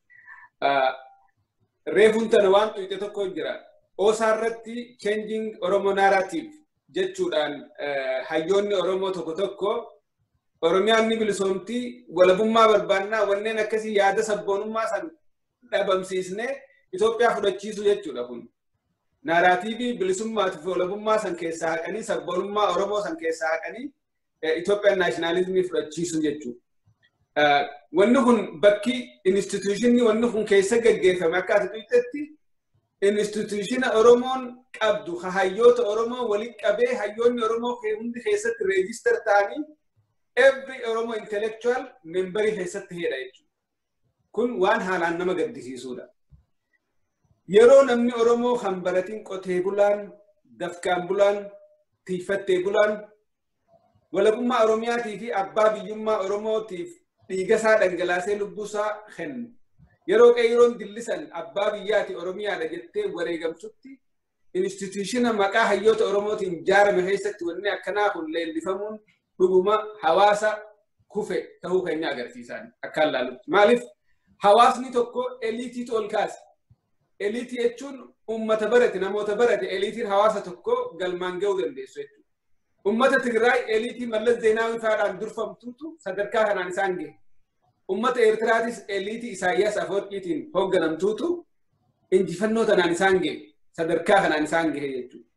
Reefuun tana waan tuyxe tokko jira. Osaarratti changing Oromoo narrative jechuudhaan hayyoonni Oromoo tokko Oromiyaan ni bilisoomti walabummaa barbaannaa wanneen akkasii yaada sabboonummaa san dhabamsiisnee Itoophiyaa fudhachiisu jechuudha kun. Narraatiivii bilisummaa fi walabummaa san keessaa haqanii sabboonummaa Oromoo san keessaa haqanii Itoophiyaan naashinaalizimii fudhachiisu jechuudha. Wanni kun bakki instituushinni wanni kun keessa gaggeeffame akka ati tuyxetti instituushina Oromoon qabdu hayyoota Oromoo walitti qabee hayyoonni Oromoo hundi keessatti reejister ta'anii every Oromo intellectual member keessatti hedha jechuudha. Kun waan haalaan nama gaddisiisuudha. Yeroo namni Oromoo kan baratiin qotee bulaan, dafkaan bulaan, tiifattee bulaan walabummaa Oromiyaatii fi abbaa biyyummaa Oromootiif dhiigasaa dhangalaasee lubbuusaa kennu. Yeroo qeeyiroon dillisan abbaa biyyaati Oromiyaadha jettee wareegamtutti instituutiona maqaa hayyoota Oromootiin ijaarame keessatti wanni akkanaa kun leellifamuun dhuguma hawaasa kufe ta'uu keenya agarsiisan akkaan laalutti. Maaliif hawaasni tokko eliitiitu ol kaase. Eliitii jechuun uummata barate namoota barate eliitiin hawaasa tokko galmaan ga'uu dandeessu jechuudha. Uummata Tigraay eliitii Mallas Zeenaawii faadhaan durfamtuutu sadarkaa kanaan isaan gahe. Uummata Eertiraatis eliitii Isaayyaas Afwerqiitiin hoogganamtuutu injifannoo tanaan isaan gahe sadarkaa kanaan isaan gahe jechuudha.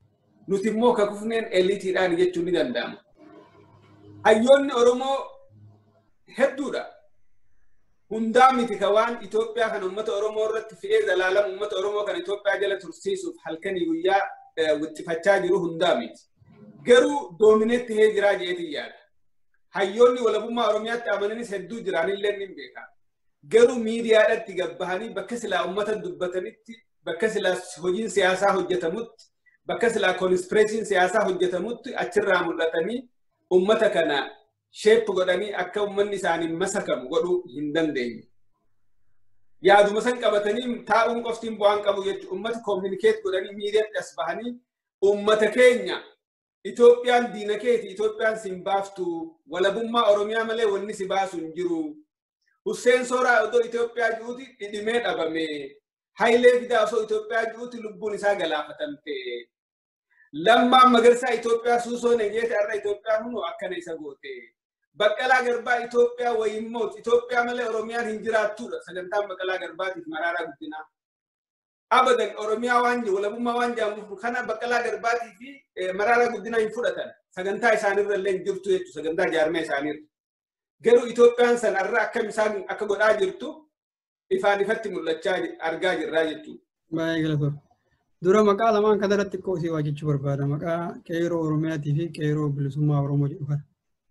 nuti immoo ka kufneen eliitiidhaan jechuun ni danda'ama. Hayyoonni Oromoo hedduudha. Hundaa miti ka waan Itoophiyaa kan uummata Oromoo irratti fi'ee zalaalamu uummata Oromoo kan Itoophiyaa jala tursiisuuf halkanii guyyaa wixxifachaa jiru hundaa miti. Garuu doomineetti hee jiraa jeetii yaada. Hayyoonni walabummaa Oromiyaatti amananis hedduu jiraanillee ni beeka. Garuu miidiyaadhaatti gabbahanii bakka silaa uummata dubbatanitti, bakka silaa hojiin siyaasaa hojjetamutti, bakka silaa konspireesiin siyaasaa hojjetamutti achirraa mul'atanii uummata kana sheep godhanii akka uummanni isaanii masakamu godhuu hin dandeenye. Yaaduma san qabatanii taa'uun qoftiin bu'aan qabu jechuudha. Uummata communicate godhanii miidiyaatti as bahanii uummata keenya Itoophiyaan diina keeti, Itoophiyaan sin baaftu, walabummaa Oromiyaa malee wanni si baasu hin jiru. Hussein Sooraa otoo Itoophiyaa jiruuti dhidhimee dhabame. Hayilee Fidaa osoo Itoophiyaa jiruuti lubbuun isaa galaafatamte. Lammaan Magarsaa Itoophiyaa suusoo negeete irra Itoophiyaan hunu akkana isa goote. Baqqalaa Garbaa Itoophiyaa wayimmoot Itoophiyaa malee Oromiyaan hin jiraattuudha. Sagantaan Baqqalaa Garbaatiif Maraaraa Guddinaa. Abadan Oromiyaa waan jiru walabummaa waan jaamuuf kana Baqqalaa Garbaatii fi Maraaraa Guddinaa hin fudhatan. Sagantaa isaanirra illee hin jirtu jechuudha. Sagantaa jaarmee isaaniirra. Garuu Itoophiyaan san irra akkam isaan akka godhaa jirtu ifaan ifatti mul'achaa argaa jirraa jechuudha. Baay'ee galatoof. Dura maqaa lamaan kana irratti qoosii waa jechuu barbaada. Maqaa qeerroo Oromiyaatii fi qeerroo bilisummaa Oromoo jedhu kana.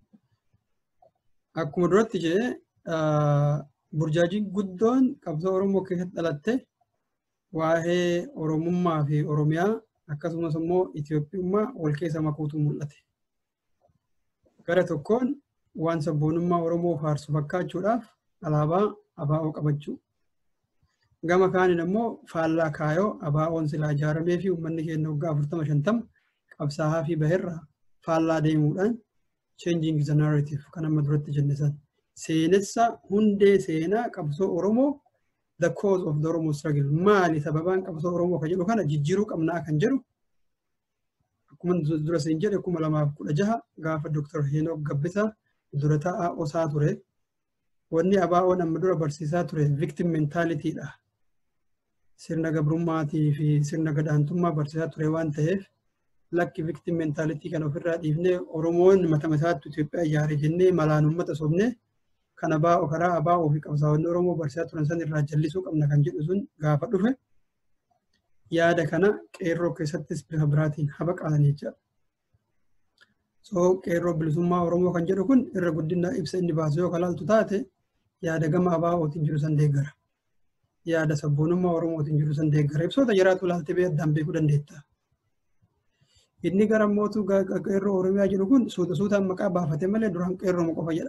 Akkuma duratti jedhee burjaajiin guddoon qabsoo Oromoo keessatti dhalatte waa'ee Oromummaa fi Oromiyaa akkasumas immoo Itoophiyummaa wal keessa makuutu mul'ate. Gara tokkoon waan sabboonummaa Oromoo faarsu fakkaachuudhaaf alaabaa ABO qabachuu. Gama kaaniin immoo faallaa kaayoo ABO'n silaa ijaaramee fi uummanni keenya waggaa 40-50 qabsaa'aa fi baherraa faallaa deemuudhaan changing the narrative kan amma duratti jenne san. Seenessa hundee seenaa qabsoo Oromoo the cause of the Oromo struggle. Maali sababaan qabsoo Oromoo kan jedhu kana jijjiiruu qabnaa kan jedhu. Akkuma dura siin jedhe 2016 gaafa Dr. Henook Gabbisaa dura taa'aa osaa ture. Wanni ABO'n amma dura barsiisaa ture victim mentality dha. Sirna gabrummaatii fi sirna gadaantummaa barsiisaa ture waan ta'eef lakki victim mentality kan ofirraa dhiifnee Oromoon matama isaatti Itoophiyaa ijaare jennee malaan uummata sobnee kan ABO karaa ABO fi qabsaa'onni Oromoo barsiisaa turan san irraa jallisuu qabna kan jedhu sun gaafa dhufe yaada kana qeerroo keessattis bifa biraatiin haba qaalanii jechuudha. So qeerroo bilisummaa Oromoo kan jedhu kun irra guddina ibsa inni baasu yoo kalaaltu taate yaada gama ABO'tiin jiru san deeggara. Yaada sabboonummaa Oromootiin jiru san deeggara. Ibsoota jiraatu laaltee bee addaan beekuu dandeetta. Inni gara mootuu qeerroo Oromiyaa jedhu kun suutaan maqaa baafate malee duraan qeerroo qofa jedha.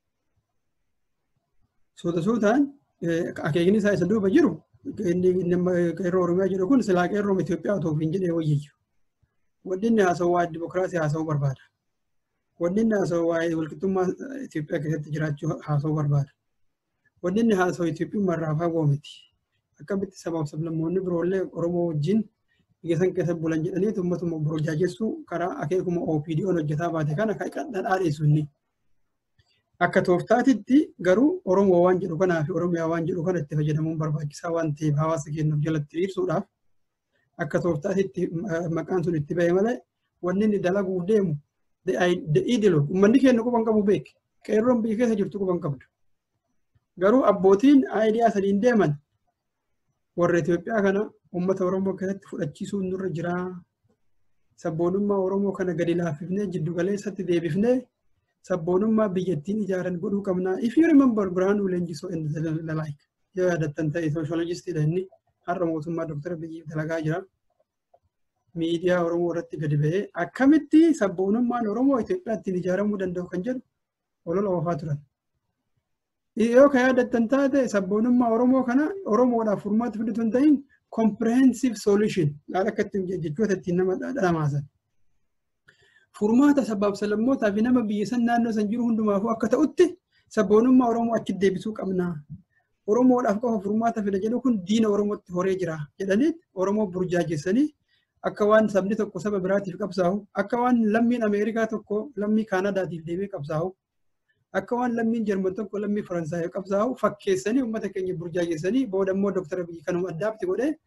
Suutaan akeekni isaa isa duuba jiru qeerroo Oromiyaa jedhu kun silaa qeerroo Itoophiyaa otoo hin jedhee wayyiyyu. Wanni inni haasawaa waa'ee dimookiraasii haasawuu barbaada. Wanni inni haasawaa waa'ee walqixxummaa Itoophiyaa keessatti jiraachuu haasawuu barbaada. Wanni inni haasawaa Itoophiyummaa irraa fagoo miti. Akkamitti sabaaf sablammoonni biroollee Oromoo wajjin biyya san keessa bulan jedhanii uummatuma burjaajessuu karaa akeekuma OPDO'n hojjetaa baate kana kan dhadhaadheessu inni. Akka tooftaatitti garuu Oromoo waan jedhu kanaa fi Oromiyaa waan jedhu kana itti fayyadamuun barbaachisaa waan ta'eef hawaasa keenyaaf jalatti ibsuudhaaf akka tooftaatitti maqaan sun itti ba'e malee wanni inni dalaguuf deemu the idilo uummanni keenya quban qabu beek qeerroon biyya keessa jirtu quban qabdu. Garuu abbootiin aayidiyaa sadiin deeman warra Itoophiyaa kana uummata Oromoo keessatti fudhachiisuun nurra jira. Sabboonummaa Oromoo kana gadi laaffifnee jiddu galeessatti deebifnee sabboonummaa biyyattiin ijaaran godhuu qabnaa. If you remember Birhaanuu Leenjisoo and the like yoo yaadattan ta'e sooshaalojistiidha inni har'a mootummaa Dr. Abiyyi dalagaa jira. Miidiyaa Oromoo irratti gadi ba'ee akkamitti sabboonummaan Oromoo Itoophiyaatti ijaaramuu danda'u kan jedhu olola oofaa turan. Yoo ka yaadattan taate sabboonummaa Oromoo kana Oromoodhaaf furmaata fidutu hin ta'in comprehensive solution laala akka jechoota ittiin nama dhamaasan. Furmaata sabaaf salammootaa fi nama biyya san naannoo san jiru hundumaafuu akka ta'utti sabboonummaa Oromoo achi deebisuu qabna. Oromoodhaaf qofa furmaata fida jedhu kun diina Oromootti horee jira jedhanii Oromoo burjaajessanii akka waan sabni tokko saba biraatiif qabsaa'u akka waan lammiin Ameerikaa tokko lammii Kaanaadaatiif deemee qabsaa'u akka waan lammiin Jarman tokko lammii Faransaayii qabsaa'u fakkeessanii uummata keenya burjaajessanii booda immoo Dr. Abiyyi kanuma addaatti godhee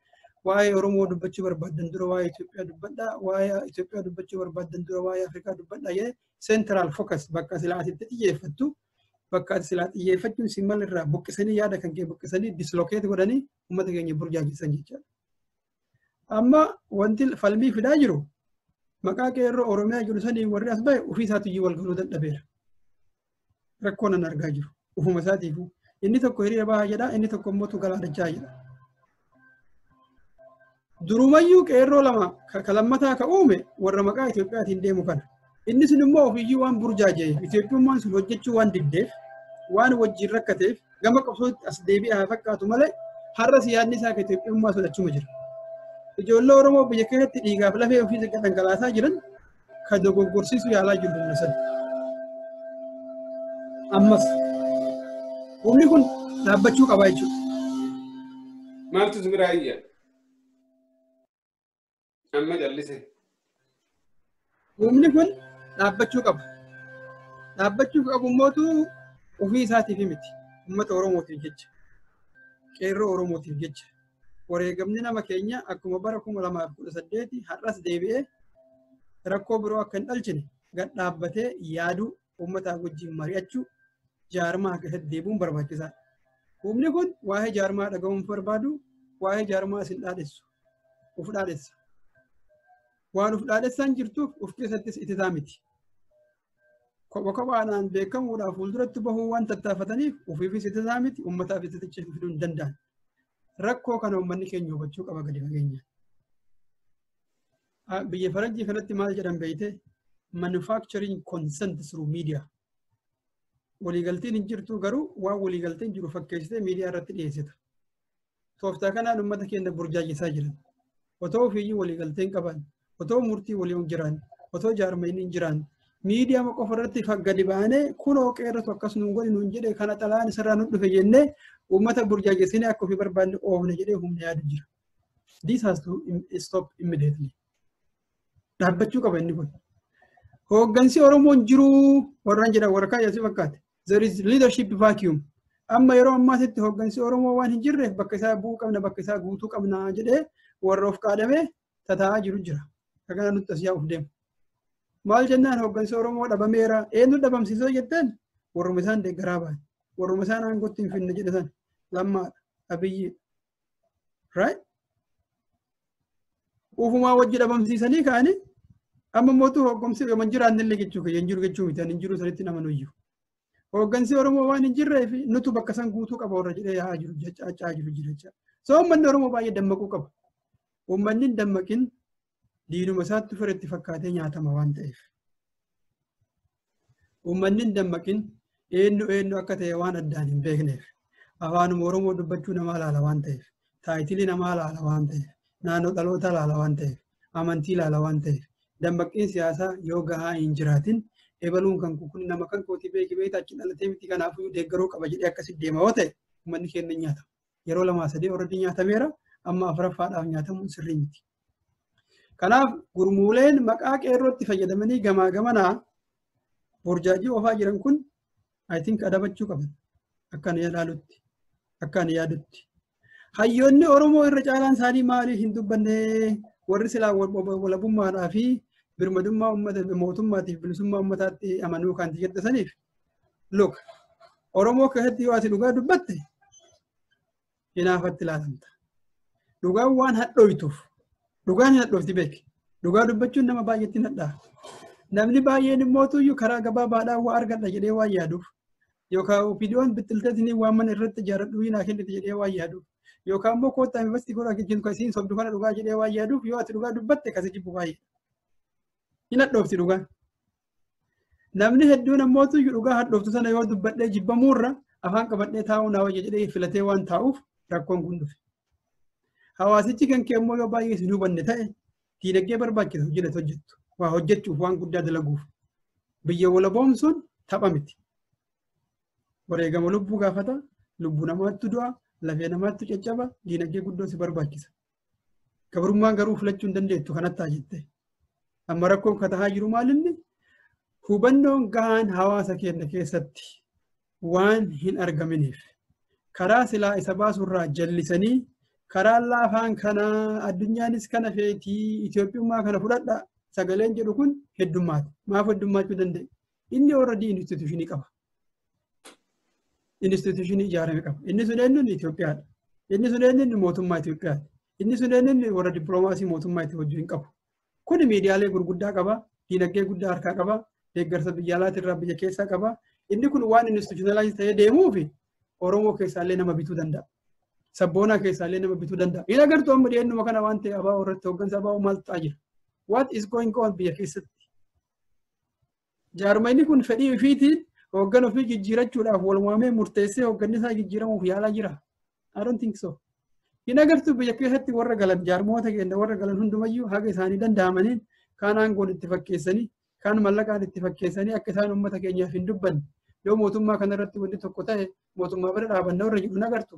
waa'ee Oromoo dubbachuu barbaadan dura waa'ee Itoophiyaa dubbadhaa, waa'ee Itoophiyaa dubbachuu barbaadan dura waa'ee Afrikaa dubbadhaa jedhee central focus bakka silaa asitti xiyyeeffattu, bakka ati silaa xiyyeeffachuun si malirraa buqqisanii yaada kan kee buqqisanii dislocate godhanii uummata keenya burjaajessan jechaadha. Amma wanti falmii fidaa jiru maqaa qeerroo Oromiyaa jiru sanii warri as bahe ofii isaatiyyuu wal galuu dadhabeera. Rakkoo nan argaa jiru ufuma isaatiifuu. Inni tokko hiriira bahaa jedha, inni tokko immoo galaadachaa jedha. Durumayyuu qeerroo lama ka lammataa ka uume warra maqaa Itoophiyaatiin deemu kana. Inni sun immoo ofiiyyuu waan burjaajee Itoophiyummaan sun hojjechuu waan diddeef, waan wajjin rakkateef gama qabsootti as deebi'aa haa fakkaatu malee har'as yaadni isaa ka Itoophiyummaa sodachuma jira. Ijoollee Oromoo biyya keessatti dhiigaaf lafee ofii dhangalaasaa jiran ka dogoggorsiisu yaalaa jiru humna sana. Ammas humni kun dhaabbachuu qaba jechuudha. Maaltu biraa iyya? Amma jallise. Humni kun dhaabbachuu qaba. Dhaabbachuu qabu mootu ofii isaatiif miti. Uummata Oromootiif jecha. Qeerroo Oromootiif jecha. Wareegamni nama keenya akkuma bara 2018 har'as deebi'ee rakkoo biroo akka hin dhalchine gad dhaabbatee yaaduu uummataa wajjin mari'achuu jaarmaa keessatti deebi'uun barbaachisaadha. Humni kun waa'ee jaarmaa dhagahuun barbaadu, waa'ee jaarmaa isin dhaadessu, uf dhaadessa. Waan uf dhaadessaan jirtuuf uf keessattis itisaa miti. Kopha kophaadhaan beekamuudhaaf fuulduratti bahuu waan tattaafataniif ufiifis itisaa miti, uummataaf ititicha fiduu hin danda'an. Rakkoo kana uummanni keenya hubachuu qaba gadi fageenyaan. Biyya Faranjii kanatti maal jedhan beeyte? Manufacturing consent through media. Waliigalteen hin jirtu garuu waan waliigalteen jiru fakkeessitee miidiyaa irratti dhiyeessita. Tooftaa kanaan uummata keenya burjaajessaa jiran. Otoo ofiiyyuu waliigalteen qaban, otoo murtii waliin jiran, otoo jaarmayni hin jiran, miidiyaa qofa irratti gadi baanee kunoo qeerratu akkas nuun godhi nuun jedhe kana xalaan isarraa nu dhufe jennee uummata burjaajessinee akka ofii barbaanne oofne jedhee humna yaadu jira. This has to stop immediately. Dhaabbachuu qaba inni kun. Hooggansi Oromoon jiru warraan jedhan warra kaayyaa si fakkaate. There is leadership vacuum. Amma yeroo ammaasitti hooggansi Oromoo waan hin jirreef bakka isaa bu'uu qabna, bakka isaa guutuu qabna jedhee warra of qaadamee tataa'aa jiru jira. Kana nutti as yaa'uuf deemu. Maal jennaan hooggansi Oromoo dhabameera. Eenyu dhabamsiisoo jetteen warruma isaan deeggaraa ba'an. Warruma isaan aangootti hin finne jedhe san lammaadha. Abiyyi. Right? Ufumaa wajji dhabamsiisanii kaanii amma mootuu hooggansi yoo jiraanne illee jechuu kiyya hin jiru jechuu miti hin jiru sanitti nama nuyyu. Hooggansi Oromoo waan hin jirreef nutu bakka san guutuu qaba warra jedhee yaa'aa jiru jechaa jiru jira. So uummanni Oromoo baay'ee dammaquu qaba. Uummanni hin dammaqin diinuma isaatti firetti fakkaatee nyaatama waan ta'eef. Uummanni hin dammaqin eenyu akka ta'e waan addaan hin beekneef. Afaanuma Oromoo dubbachuu namaa laala waan ta'eef. Taayitilii namaa laala waan ta'eef. Naannoo dhaloota laala waan ta'eef. Amantii laala waan ta'eef. Dammaqqiin siyaasaa yoo gahaa hin jiraatin ebaluun kan kun nama kan kooti beeki beektaa achi dhalatee miti kanaafuu deeggaruu qaba jedhee akkasitti deema yoo ta'e uummanni keenya nyaata. Yeroo 2-3 already nyaatameera amma afuraffaadhaaf nyaatamuun sirrii miti. Kanaaf gurmuuleen maqaa qeerrootti fayyadamanii gamaa gamanaa burjaajii oofaa jiran kun I think adabachuu qaban akkaan ilaalutti akkaan yaadutti. Hayyoonni Oromoo irra caalaan isaanii maaliif hin dubbanne warri silaa walabummaadhaa fi birmadummaa uummata mootummaatiif bilisummaa uummataatti amanuu kan jedhasaniif. Look, Oromoo keessatti yoo ati dhugaa dubbatte hinaafatti ilaalamta. Dhugaan waan hadhooytuuf dhugaan hin hadhoofti beeki. Dhugaa dubbachuun nama baay'eetti hadhaa. Namni baay'een immoo tuyyuu karaa gabaabaadhaan waa argadha jedhee waan yaaduuf yookaan opiidiyoon bittilteetiin waan mana irratti ijaaradhu naa kennite jedhee waan yaaduuf yookaan immoo koottaa investii godhaa gijjiin kasiin sobdu kana dhugaa jedhee waan yaaduuf yoo ati dhugaa dubbatte kasi jibbu baay'ee. Hin hadhoofti dhugaan. Namni hedduun ammoo tuyyuu dhugaa hadhooftu sana yoo dubbadhee jibbamuurra afaan qabadhee taa'uu naa wayya jedhee filatee waan taa'uuf rakkoon kun dhufe. Hawaasichi kan kee immoo yoo baay'ee si hubanne ta'e diinagdee barbaachisa hojjettu. Waa hojjechuuf waan guddaa dalaguuf. Biyya walaboomsuun tapha miti. Wareegama lubbuu gaafata, lubbuu namaatti du'a, lafee namaatti caccaba, diinagdee guddoo si barbaachisa. Gabrummaan garuu filachuu hin dandeettu kanattaa jette. Amma rakkoon katahaa jiru maalinni hubannoon gahaan hawaasa keenya keessatti waan hin argaminiif karaa silaa isa baasurraa jallisanii karaan laafaan kana addunyaanis kana feetii Itoophiyummaa kana fudhadha sagaleen jedhu kun heddummaati. Maaf heddummaachuu danda'e? Inni already institutionii qaba. Institutionii ijaarame qaba. Inni sun eenyuun Itoophiyaadha. Inni sun eenyuun mootummaa Itoophiyaati. Inni sun eenyuun warra dippiloomaasii mootummaa itti wajjin qabu. Kun miidiyaalee gurguddaa qaba. Diinagdee guddaa harkaa qaba. Deeggarsa biyya alaatirraa biyya keessaa qaba. Inni kun waan institutionalized ta'ee deemuufi Oromoo keessaallee nama bituu danda'a. Sabboonaa keessaallee nama bituu danda'a. Inni agartuu amma dhiyeennuma kana waan ta'e abaa irratti hooggansa abaa maal ta'aa jira. What is going on biyya keessatti? Jaarmayni kun fedhii ofiitiin hooggan ofii jijjiirachuudhaaf wal waamee murteessee hoogganni isaa jijjiiramuuf yaalaa jira. I don't think so. Inni agartuu biyya keessatti warra galan jaarmoota keenya warra galan hundumayyuu haga isaanii danda'amaniin kaan aangoon itti fakkeessanii kaan mallaqaan itti fakkeessanii akka isaan uummata keenyaaf hin dubbanne yoo mootummaa kanarratti wanti tokko ta'e mootummaa bira dhaabannaa warra jedhu agartu.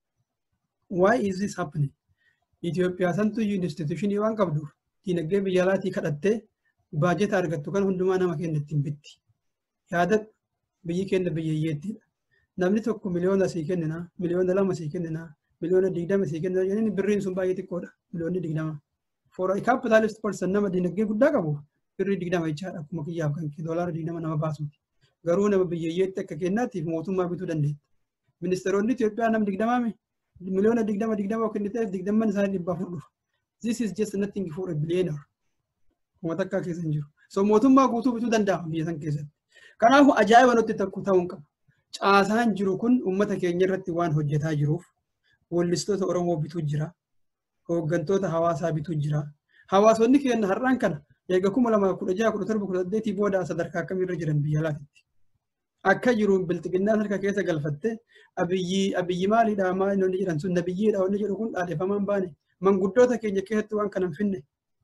Why is this happening? Itoophiyaa santu institutionii waan qabduuf diinagdee biyya alaatii kadhattee baajeta argattu kan hundumaa nama keenya ittiin bitti. Yaadadhu biyyi keenya biyya hiyyeettiidha. Namni tokko miliyoona sii kennina, miliyoona 2 sii kennina, miliyoona 20 sii kennina jedhanii birriin sun baay'ee xiqqoodha. Miliyoonni 20. For a capitalist person nama diinagdee guddaa qabu birrii 20 jechaadha akkuma kiyyaaf kan doolaara 20 nama baasuuti. Garuu nama biyya hiyyeetti akka kennaatiif mootummaa bituu dandeetta. Ministeeronni Itoophiyaa nama 20 miliyoona 20 kenniteef 20 isaanii 400 dhufa. This is just nothing for a billionaire. Kuma takkaa keessa hin jiru. So mootummaa guutuu bituu danda'a biyya san keessatti. Kanaafuu ajaa'iba nutti tokko ta'uun qaba. Caasaan jiru kun uummata keenya irratti waan hojjetaa jiruuf weellistoota Oromoo bituu jira. Hooggantoota hawaasaa bituu jira. Hawaasonni keenya har'aan kana eega 2016-17 booda sadarkaa akkamiirra jiran biyya alaatitti. Akka jiruun biltiginnaa harka keessa galfatte abiyyi maaliidhaa maal inni jedhan sun nabiyyiidha wanni jedhu kun dhaadheeffamaan baane manguddoota keenya keessatti waan kana hin finne.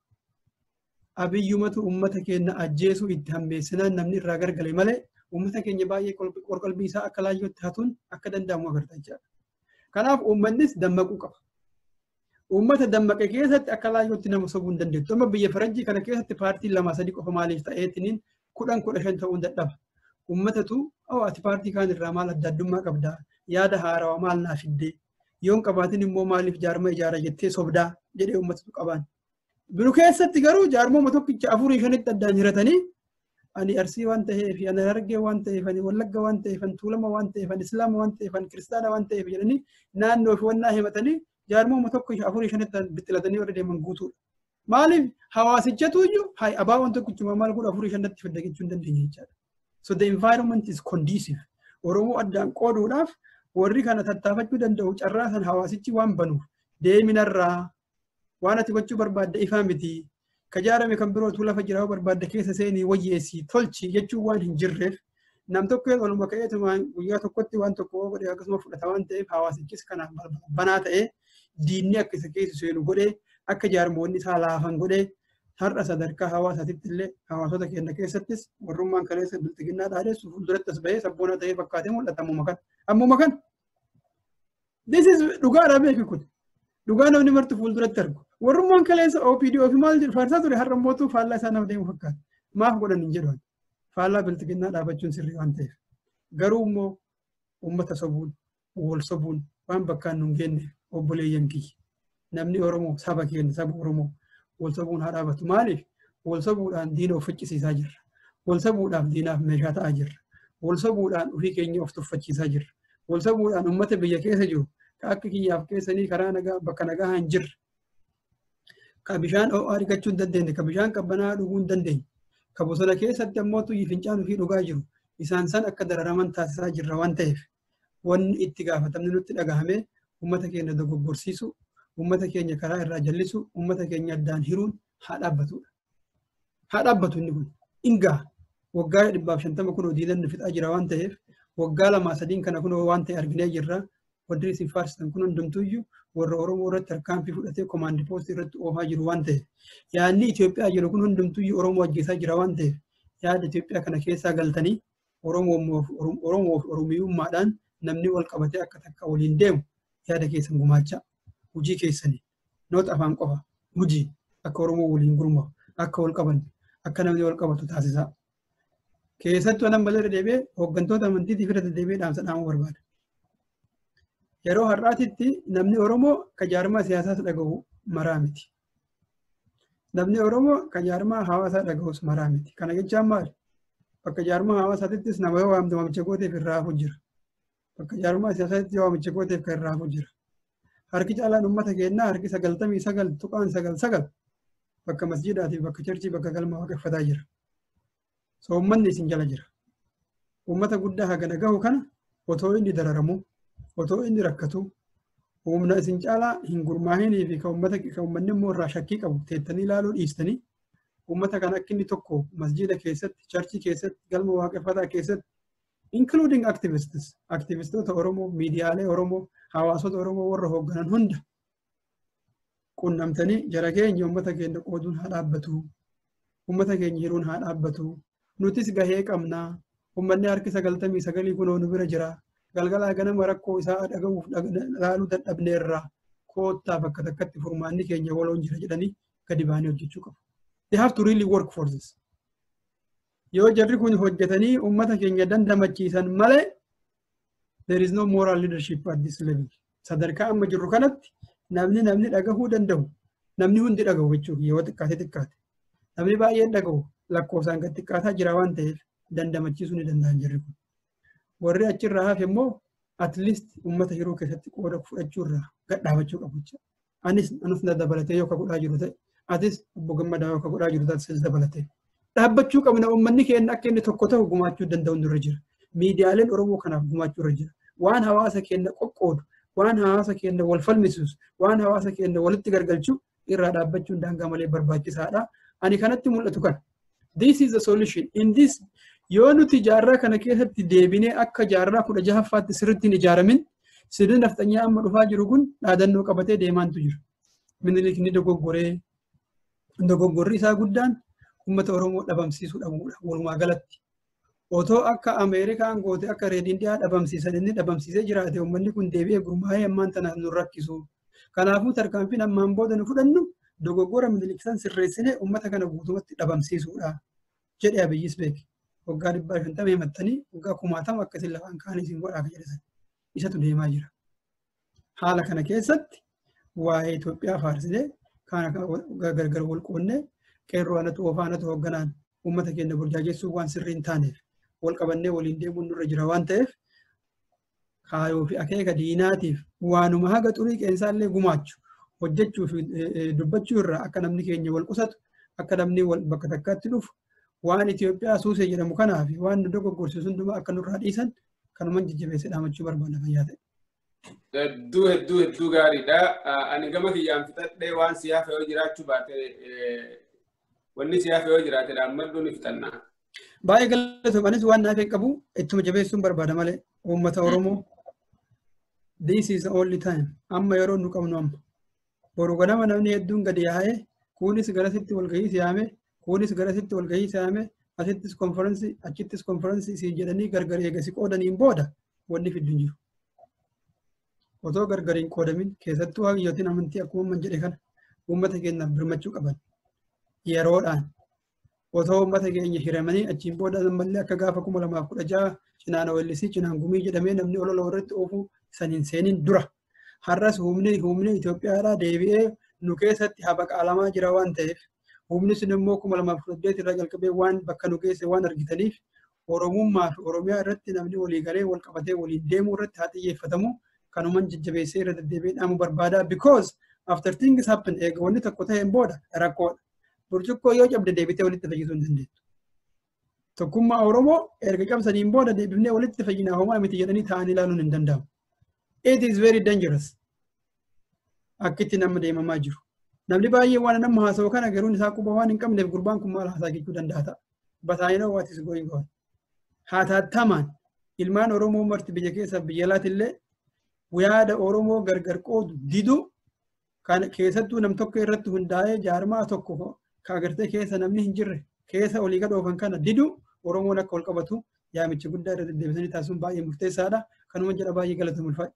Abiyyumatu uummata keenya ajjeesuu itti hambeessinaan namni irraa gargale malee uummata keenya baay'ee qorqalbii isaa akka laayyootti hatuun akka danda'amu agartaa jira. Kanaaf uummannis dammaquu qaba. Uummata dammaqe keessatti akka laayyootti nama sobuu hin dandeettu. Amma biyya Faranjii kana keessatti paartiin 2-3 qofa maaliif ta'eetiniin 10-15 ta'uu dadhaba. Uummatatu ati paartii kaan irraa maal adda addummaa qabdaa? Yaada haarawaa maal naa fiddee? Yoon qabaatin immoo maaliif jaarma ijaara jettee sobdaa jedhee uummatatu qabaan. Biru keessatti garuu jaarmooma tokkicha 4-5 addaan hiratanii ani Arsii waan ta'eef, ani Harargee waan ta'eef, ani Wallagga waan ta'eef, ani Tuulama waan ta'eef, ani Islaama waan ta'eef, ani Kiristaana waan ta'eef jedhanii naannoo fi wannaa himatanii jaarmooma tokko 4-5 bittilatanii warra deeman guutuudha. Maaliif hawaasichatu iyyuu hay abaaboon tokkichuma maal godhu 4-5tti fidda jechuu hin dandeenye jechaadha. So the environment is conducive. Oromoo addaan qooduudhaaf warri kana tattaafachuu danda'u carraa san hawaasichi waan banuuf deeminarraa waan ati gochuu barbaadde ifaa miti. Kajaarame kan birootu lafa jiraa barbaadde keessa seenii wayyeessii tolchi jechuun waan hin jirreef nam tokko waluma ka'eetumaan guyyaa tokkotti waan tokko godhee akkasuma fudhata waan ta'eef hawaasichis kanaaf banaa ta'ee diinni akka isa keessa seenu godhee akka jaarmoonni isaa laafan godhee har'a sadarkaa hawaasaatitti illee hawaasota keenya keessattis warrummaan kaleessa biltiginnaa dhaadheessu fuulduratti as bahee sabboona ta'ee fakkaatee mul'ata ammuma kan. This is dhugaadhaa beeku kun. Dhugaa namni martu fuulduratti argu. Warrummaan kaleessa OPDO fi maal jedhu faarsaa ture har'a mootuu faallaa isaa nama deemu fakkaata. Maaf godhan hin jedhan. Faallaa biltiginnaa dhaabachuun sirrii waan ta'eef. Garuu immoo uummata sobuun, wal sobuun waan bakkaan nu hin geenye obboleeyyan kiyya. Namni Oromoo saba keenya saba Oromoo wal sobuun haa dhaabatu. Maaliif wal sobuudhaan diina of ficcisiisaa jirra. Wal sobuudhaaf diinaaf meeshaa ta'aa jirra. Wal sobuudhaan ofii keenya of tuffachiisaa jirra. Wal sobuudhaan uummata biyya keessa jiru akka kiyyaaf keessanii karaa nagaa bakka nagaa hin jirre. Ka bishaan ho'aa argachuu hin dandeenye, ka bishaan qabbanaa dhuguu hin dandeenye. Ka bosona keessatti ammoo tuyyi fincaan ofii dhugaa jiru. Isaan san akka dararaman taasisaa jirra waan ta'eef wanni itti gaafatamni nutti dhagahamee uummata keenya dogoggorsiisu, uummata keenya karaa irraa jallisu, uummata keenya addaan hiruun haa dhaabbatudha. Haa dhaabbatu inni kun. Ingaa waggaa 150 kunoo diinanni fixaa jira waan ta'eef waggaa 2-3 kana kunoo waan ta'e arginee jirra. Warri isin faarsitan kun hundumtuyyuu warra Oromoo irratti harkaanfii fudhatee komaandii poostii irratti oofaa jiru waan ta'eef yaadni Itoophiyaa jiru kun hundumtuyyuu Oromoo ajjeesaa jira waan ta'eef yaada Itoophiyaa kana keessaa galtanii Oromoof Oromiyummaadhaan namni wal qabatee akka takka waliin deemu yaada keessan gumaachaa hojii keessanii noota afaan qofa hojii akka Oromoo waliin gurmaa'u akka wal qaban akka namni wal qabatu taasisaa. Keessattuu nan balee deebi'ee hooggantoota amantiitiif irra deebi'ee dhaamsa dhaamuu barbaada. yeroo har'aatitti namni Oromoo ka jaarmaa siyaasaas dhaga'u maraa miti. Namni Oromoo ka jaarmaa hawaasaa dhaga'us maraa miti. Kana jechaan maali? Bakka jaarmaa hawaasaatittis nama yoo waamtu waamicha gooteef irraa hafu jira. Bakka jaarmaa siyaasaatti yoo waamicha gooteef kan irraa hafu jira. Harki caalaan uummata keenyaa harki 99.99 bakka masjiidaatii bakka cherchii bakka galma waaqeffataa jira. So uummanni isin jala jira. Uummata guddaa hagana gahu kana otoo inni dararamu, otoo inni rakkatu, humna isin caalaa hin gurmaahinii fi kan uummanni immoo irraa shakkii qabu teettanii ilaaluu dhiistanii uummata kan akka inni tokko masjiida keessatti, cherchii keessatti, galma waaqeffataa keessatti, including activistoota Oromoo, miidiyaalee Oromoo, hawaasota Oromoo warra hoogganan hunda qunnamtanii jara keenya uummata keenya qooduun haa dhaabbatu. Uummata keenya hiruun haa dhaabbatu. Nutis gahee qabnaa. Uummanni harki 99 kunoo nu bira jira. Galgalaa ganama rakkoo isaa dhagahuuf ilaaluu dadhabneerra. Koottaa bakka takkatti furmaanni keenya waloon jira jedhanii gadi baanii hojjechuu qabu. They have to really work for this. Yoo jarri kun hojjetanii uummata keenya dandamachiisan malee there is no moral leadership at this level. Sadarkaa amma jirru kanatti namni dhagahuu danda'u. Namni hundi dhagahu jechuudha yoo xiqqaate. Namni baay'een dhagahu lakkoofsaan gad xiqqaataa jira waan ta'eef dandamachiisuu ni danda'an jarri kun. Warri achirraa hafe immoo at least uummata yeroo keessatti qooda fudhachuurraa gad dhaabachuu qabu jechuudha. Anis na dabalatee yoo ka godhaa jiru ta'e atis obbo Gammadaa yoo ka godhaa jiru ta'e dabalatee. Dhaabbachuu qabna uummanni keenya akka inni tokko ta'u gumaachuu danda'u nurra jira. Miidiyaaleen Oromoo kanaaf gumaachuu irra jira. Waan hawaasa keenya qoqqoodu, waan hawaasa keenya wal falmisiisu, waan hawaasa keenya walitti gargalchuu irraa dhaabbachuun daangaa malee barbaachisaadha. Ani kanatti mul'atu kana. This is the solution. In this yoo nuti jaarraa kana keessatti deebinee akka jaarraa 16ffaatti sirriitti hin ijaaramin sirni nafxanyaa amma dhufaa jiru kun dhaadannoo qabatee deemaantu jira. Minilik ni dogoggorri isaa guddaan uummata Oromoo dhabamsiisuu dhabuudha walumaa galatti. Otoo akka Ameerikaan goote akka Reed Indiyaa dhabamsiisan inni dhabamsiisee jiraate uummanni kun deebi'ee gurmaa'ee ammaan tanaaf nu rakkisu. Kanaafuu tarkaanfiin ammaan booda nu fudhannu dogoggora Miniliksan sirreessinee uummata kana guutumatti dhabamsiisuudha jedhee Abiyyis beeke. Waggaa 150 himattanii waggaa 1000 akkasiin lafaan kaanii isin godhaa jedhan isatu deemaa jira. Haala kana keessatti waa'ee Itoophiyaa faarsinee kana gargar wal qoonnee qeerroo anatu ofaanatu hoogganaan uummata keenya burjaajessuu waan sirrii hin taaneef wal qabannee waliin deemuun nurra jira waan ta'eef kaayoo fi akeeka diinaatiif waanuma haga xurii qeensaallee gumaachu hojjechuu fi dubbachuu irraa akka namni keenya wal qusatu akka namni wal bakka takkaatti dhufu waan Itoophiyaa suusee jedhamu kanaaf waan nu dogoggorsiisu hundumaa akka nurraa dhiisan kanumaan jajjabeessee dhaamachuu barbaada fayyaa ta'e. Hedduu gaariidha. Ani gama kiyyaan fixadhee waan siyaaf yoo jiraachuu baate wanni siyaaf yoo jiraate dhaammadhuun fixannaa. Baay'ee galatoomanis waan naaf hin qabu ittuma jabeessuun barbaada malee uummata Oromoo. This is the only time. Amma yeroo nu qabnu amma. Boru ganama namni hedduun gadi yaa'ee kunis garasitti walgahii siyaame kunis garasitti walgahii siyaame asittis konferensii achittis konferensii siin jedhanii gargar eegasi qoodaniin booda wanni fiddu jiru. Otoo gargariin qoodamin keessattuu hayyootiin amantii akkuma man jedhe kana uummata keenyaaf birmachuu qaban. Yeroodhaan otoo uummata keenya hiramanii achiin booda ammallee akka gaafa 2016 cinaan wallisii cinaan gumii jedhamee namni olola irratti oofuu saniin seeniin dura. Har'as humni Itoophiyaadhaa deebi'ee nu keessatti habaqaalamaa jira waan ta'eef humni sun immoo 2018 irraa jalqabee waan bakka nu geesse waan argitaniif Oromummaa fi Oromiyaa irratti namni walii galee wal qabatee waliin deemuu irratti haa xiyyeeffatamu kanumaan jajjabeessee irra deddeebi'ee dhaamu barbaada because after things happen eega wanni tokko ta'een booda rakkoodha. Burcuqqoo yoo cabde deebitee walitti fayyisuu hin dandeettu. Tokkummaa Oromoo erga cabsaniin booda deebifnee walitti fayyinaa homaa miti jedhanii ta'anii ilaaluun hin danda'amu. It is very dangerous. Akkitti nama deemamaa jiru. Namni baay'ee waan nama haasa'u kana garuun isaa quba waan hin qabneef gurbaan kun maal haasaa jechuu danda'a ta'a. But I know what is going on. Haa taatamaan ilmaan Oromoo marti biyya keessa biyya alaatillee yaada Oromoo gargar qoodu didu kan keessattuu nam tokko irratti hundaa'ee jaarmaa tokko ka agartee keessa namni hin jirre keessa olii gadhoofan kana didu Oromoon akka wal qabatu yaamicha guddaa irra deddeebisanii taasisuun baay'ee murteessaadha. Kanuma jedha baay'ee galatoomuu ulfaadha.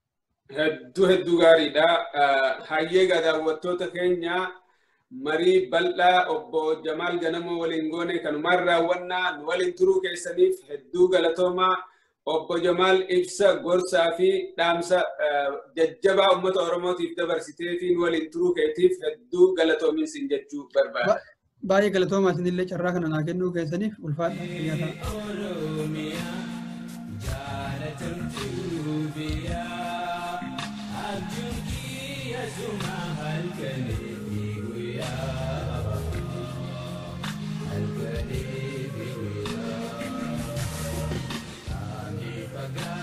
Hedduu gaariidha. Hayyee daawwattoota keenya marii bal'aa obbo Jamaal Ganamoo waliin goone kanumaan raawwannaa nu waliin turuu keessaniif hedduu galatoomaa. obbo Jamaal ibsa gorsaa fi dhaamsa jajjabaa uummata Oromootiif dabarsitee fi waliin turuu keetiif hedduu galatoomin sin jechuu barbaada. Baay'ee galatoomaa isinillee carraa kana naa kennuu keessaniif ulfaadha fayyaa ta'a.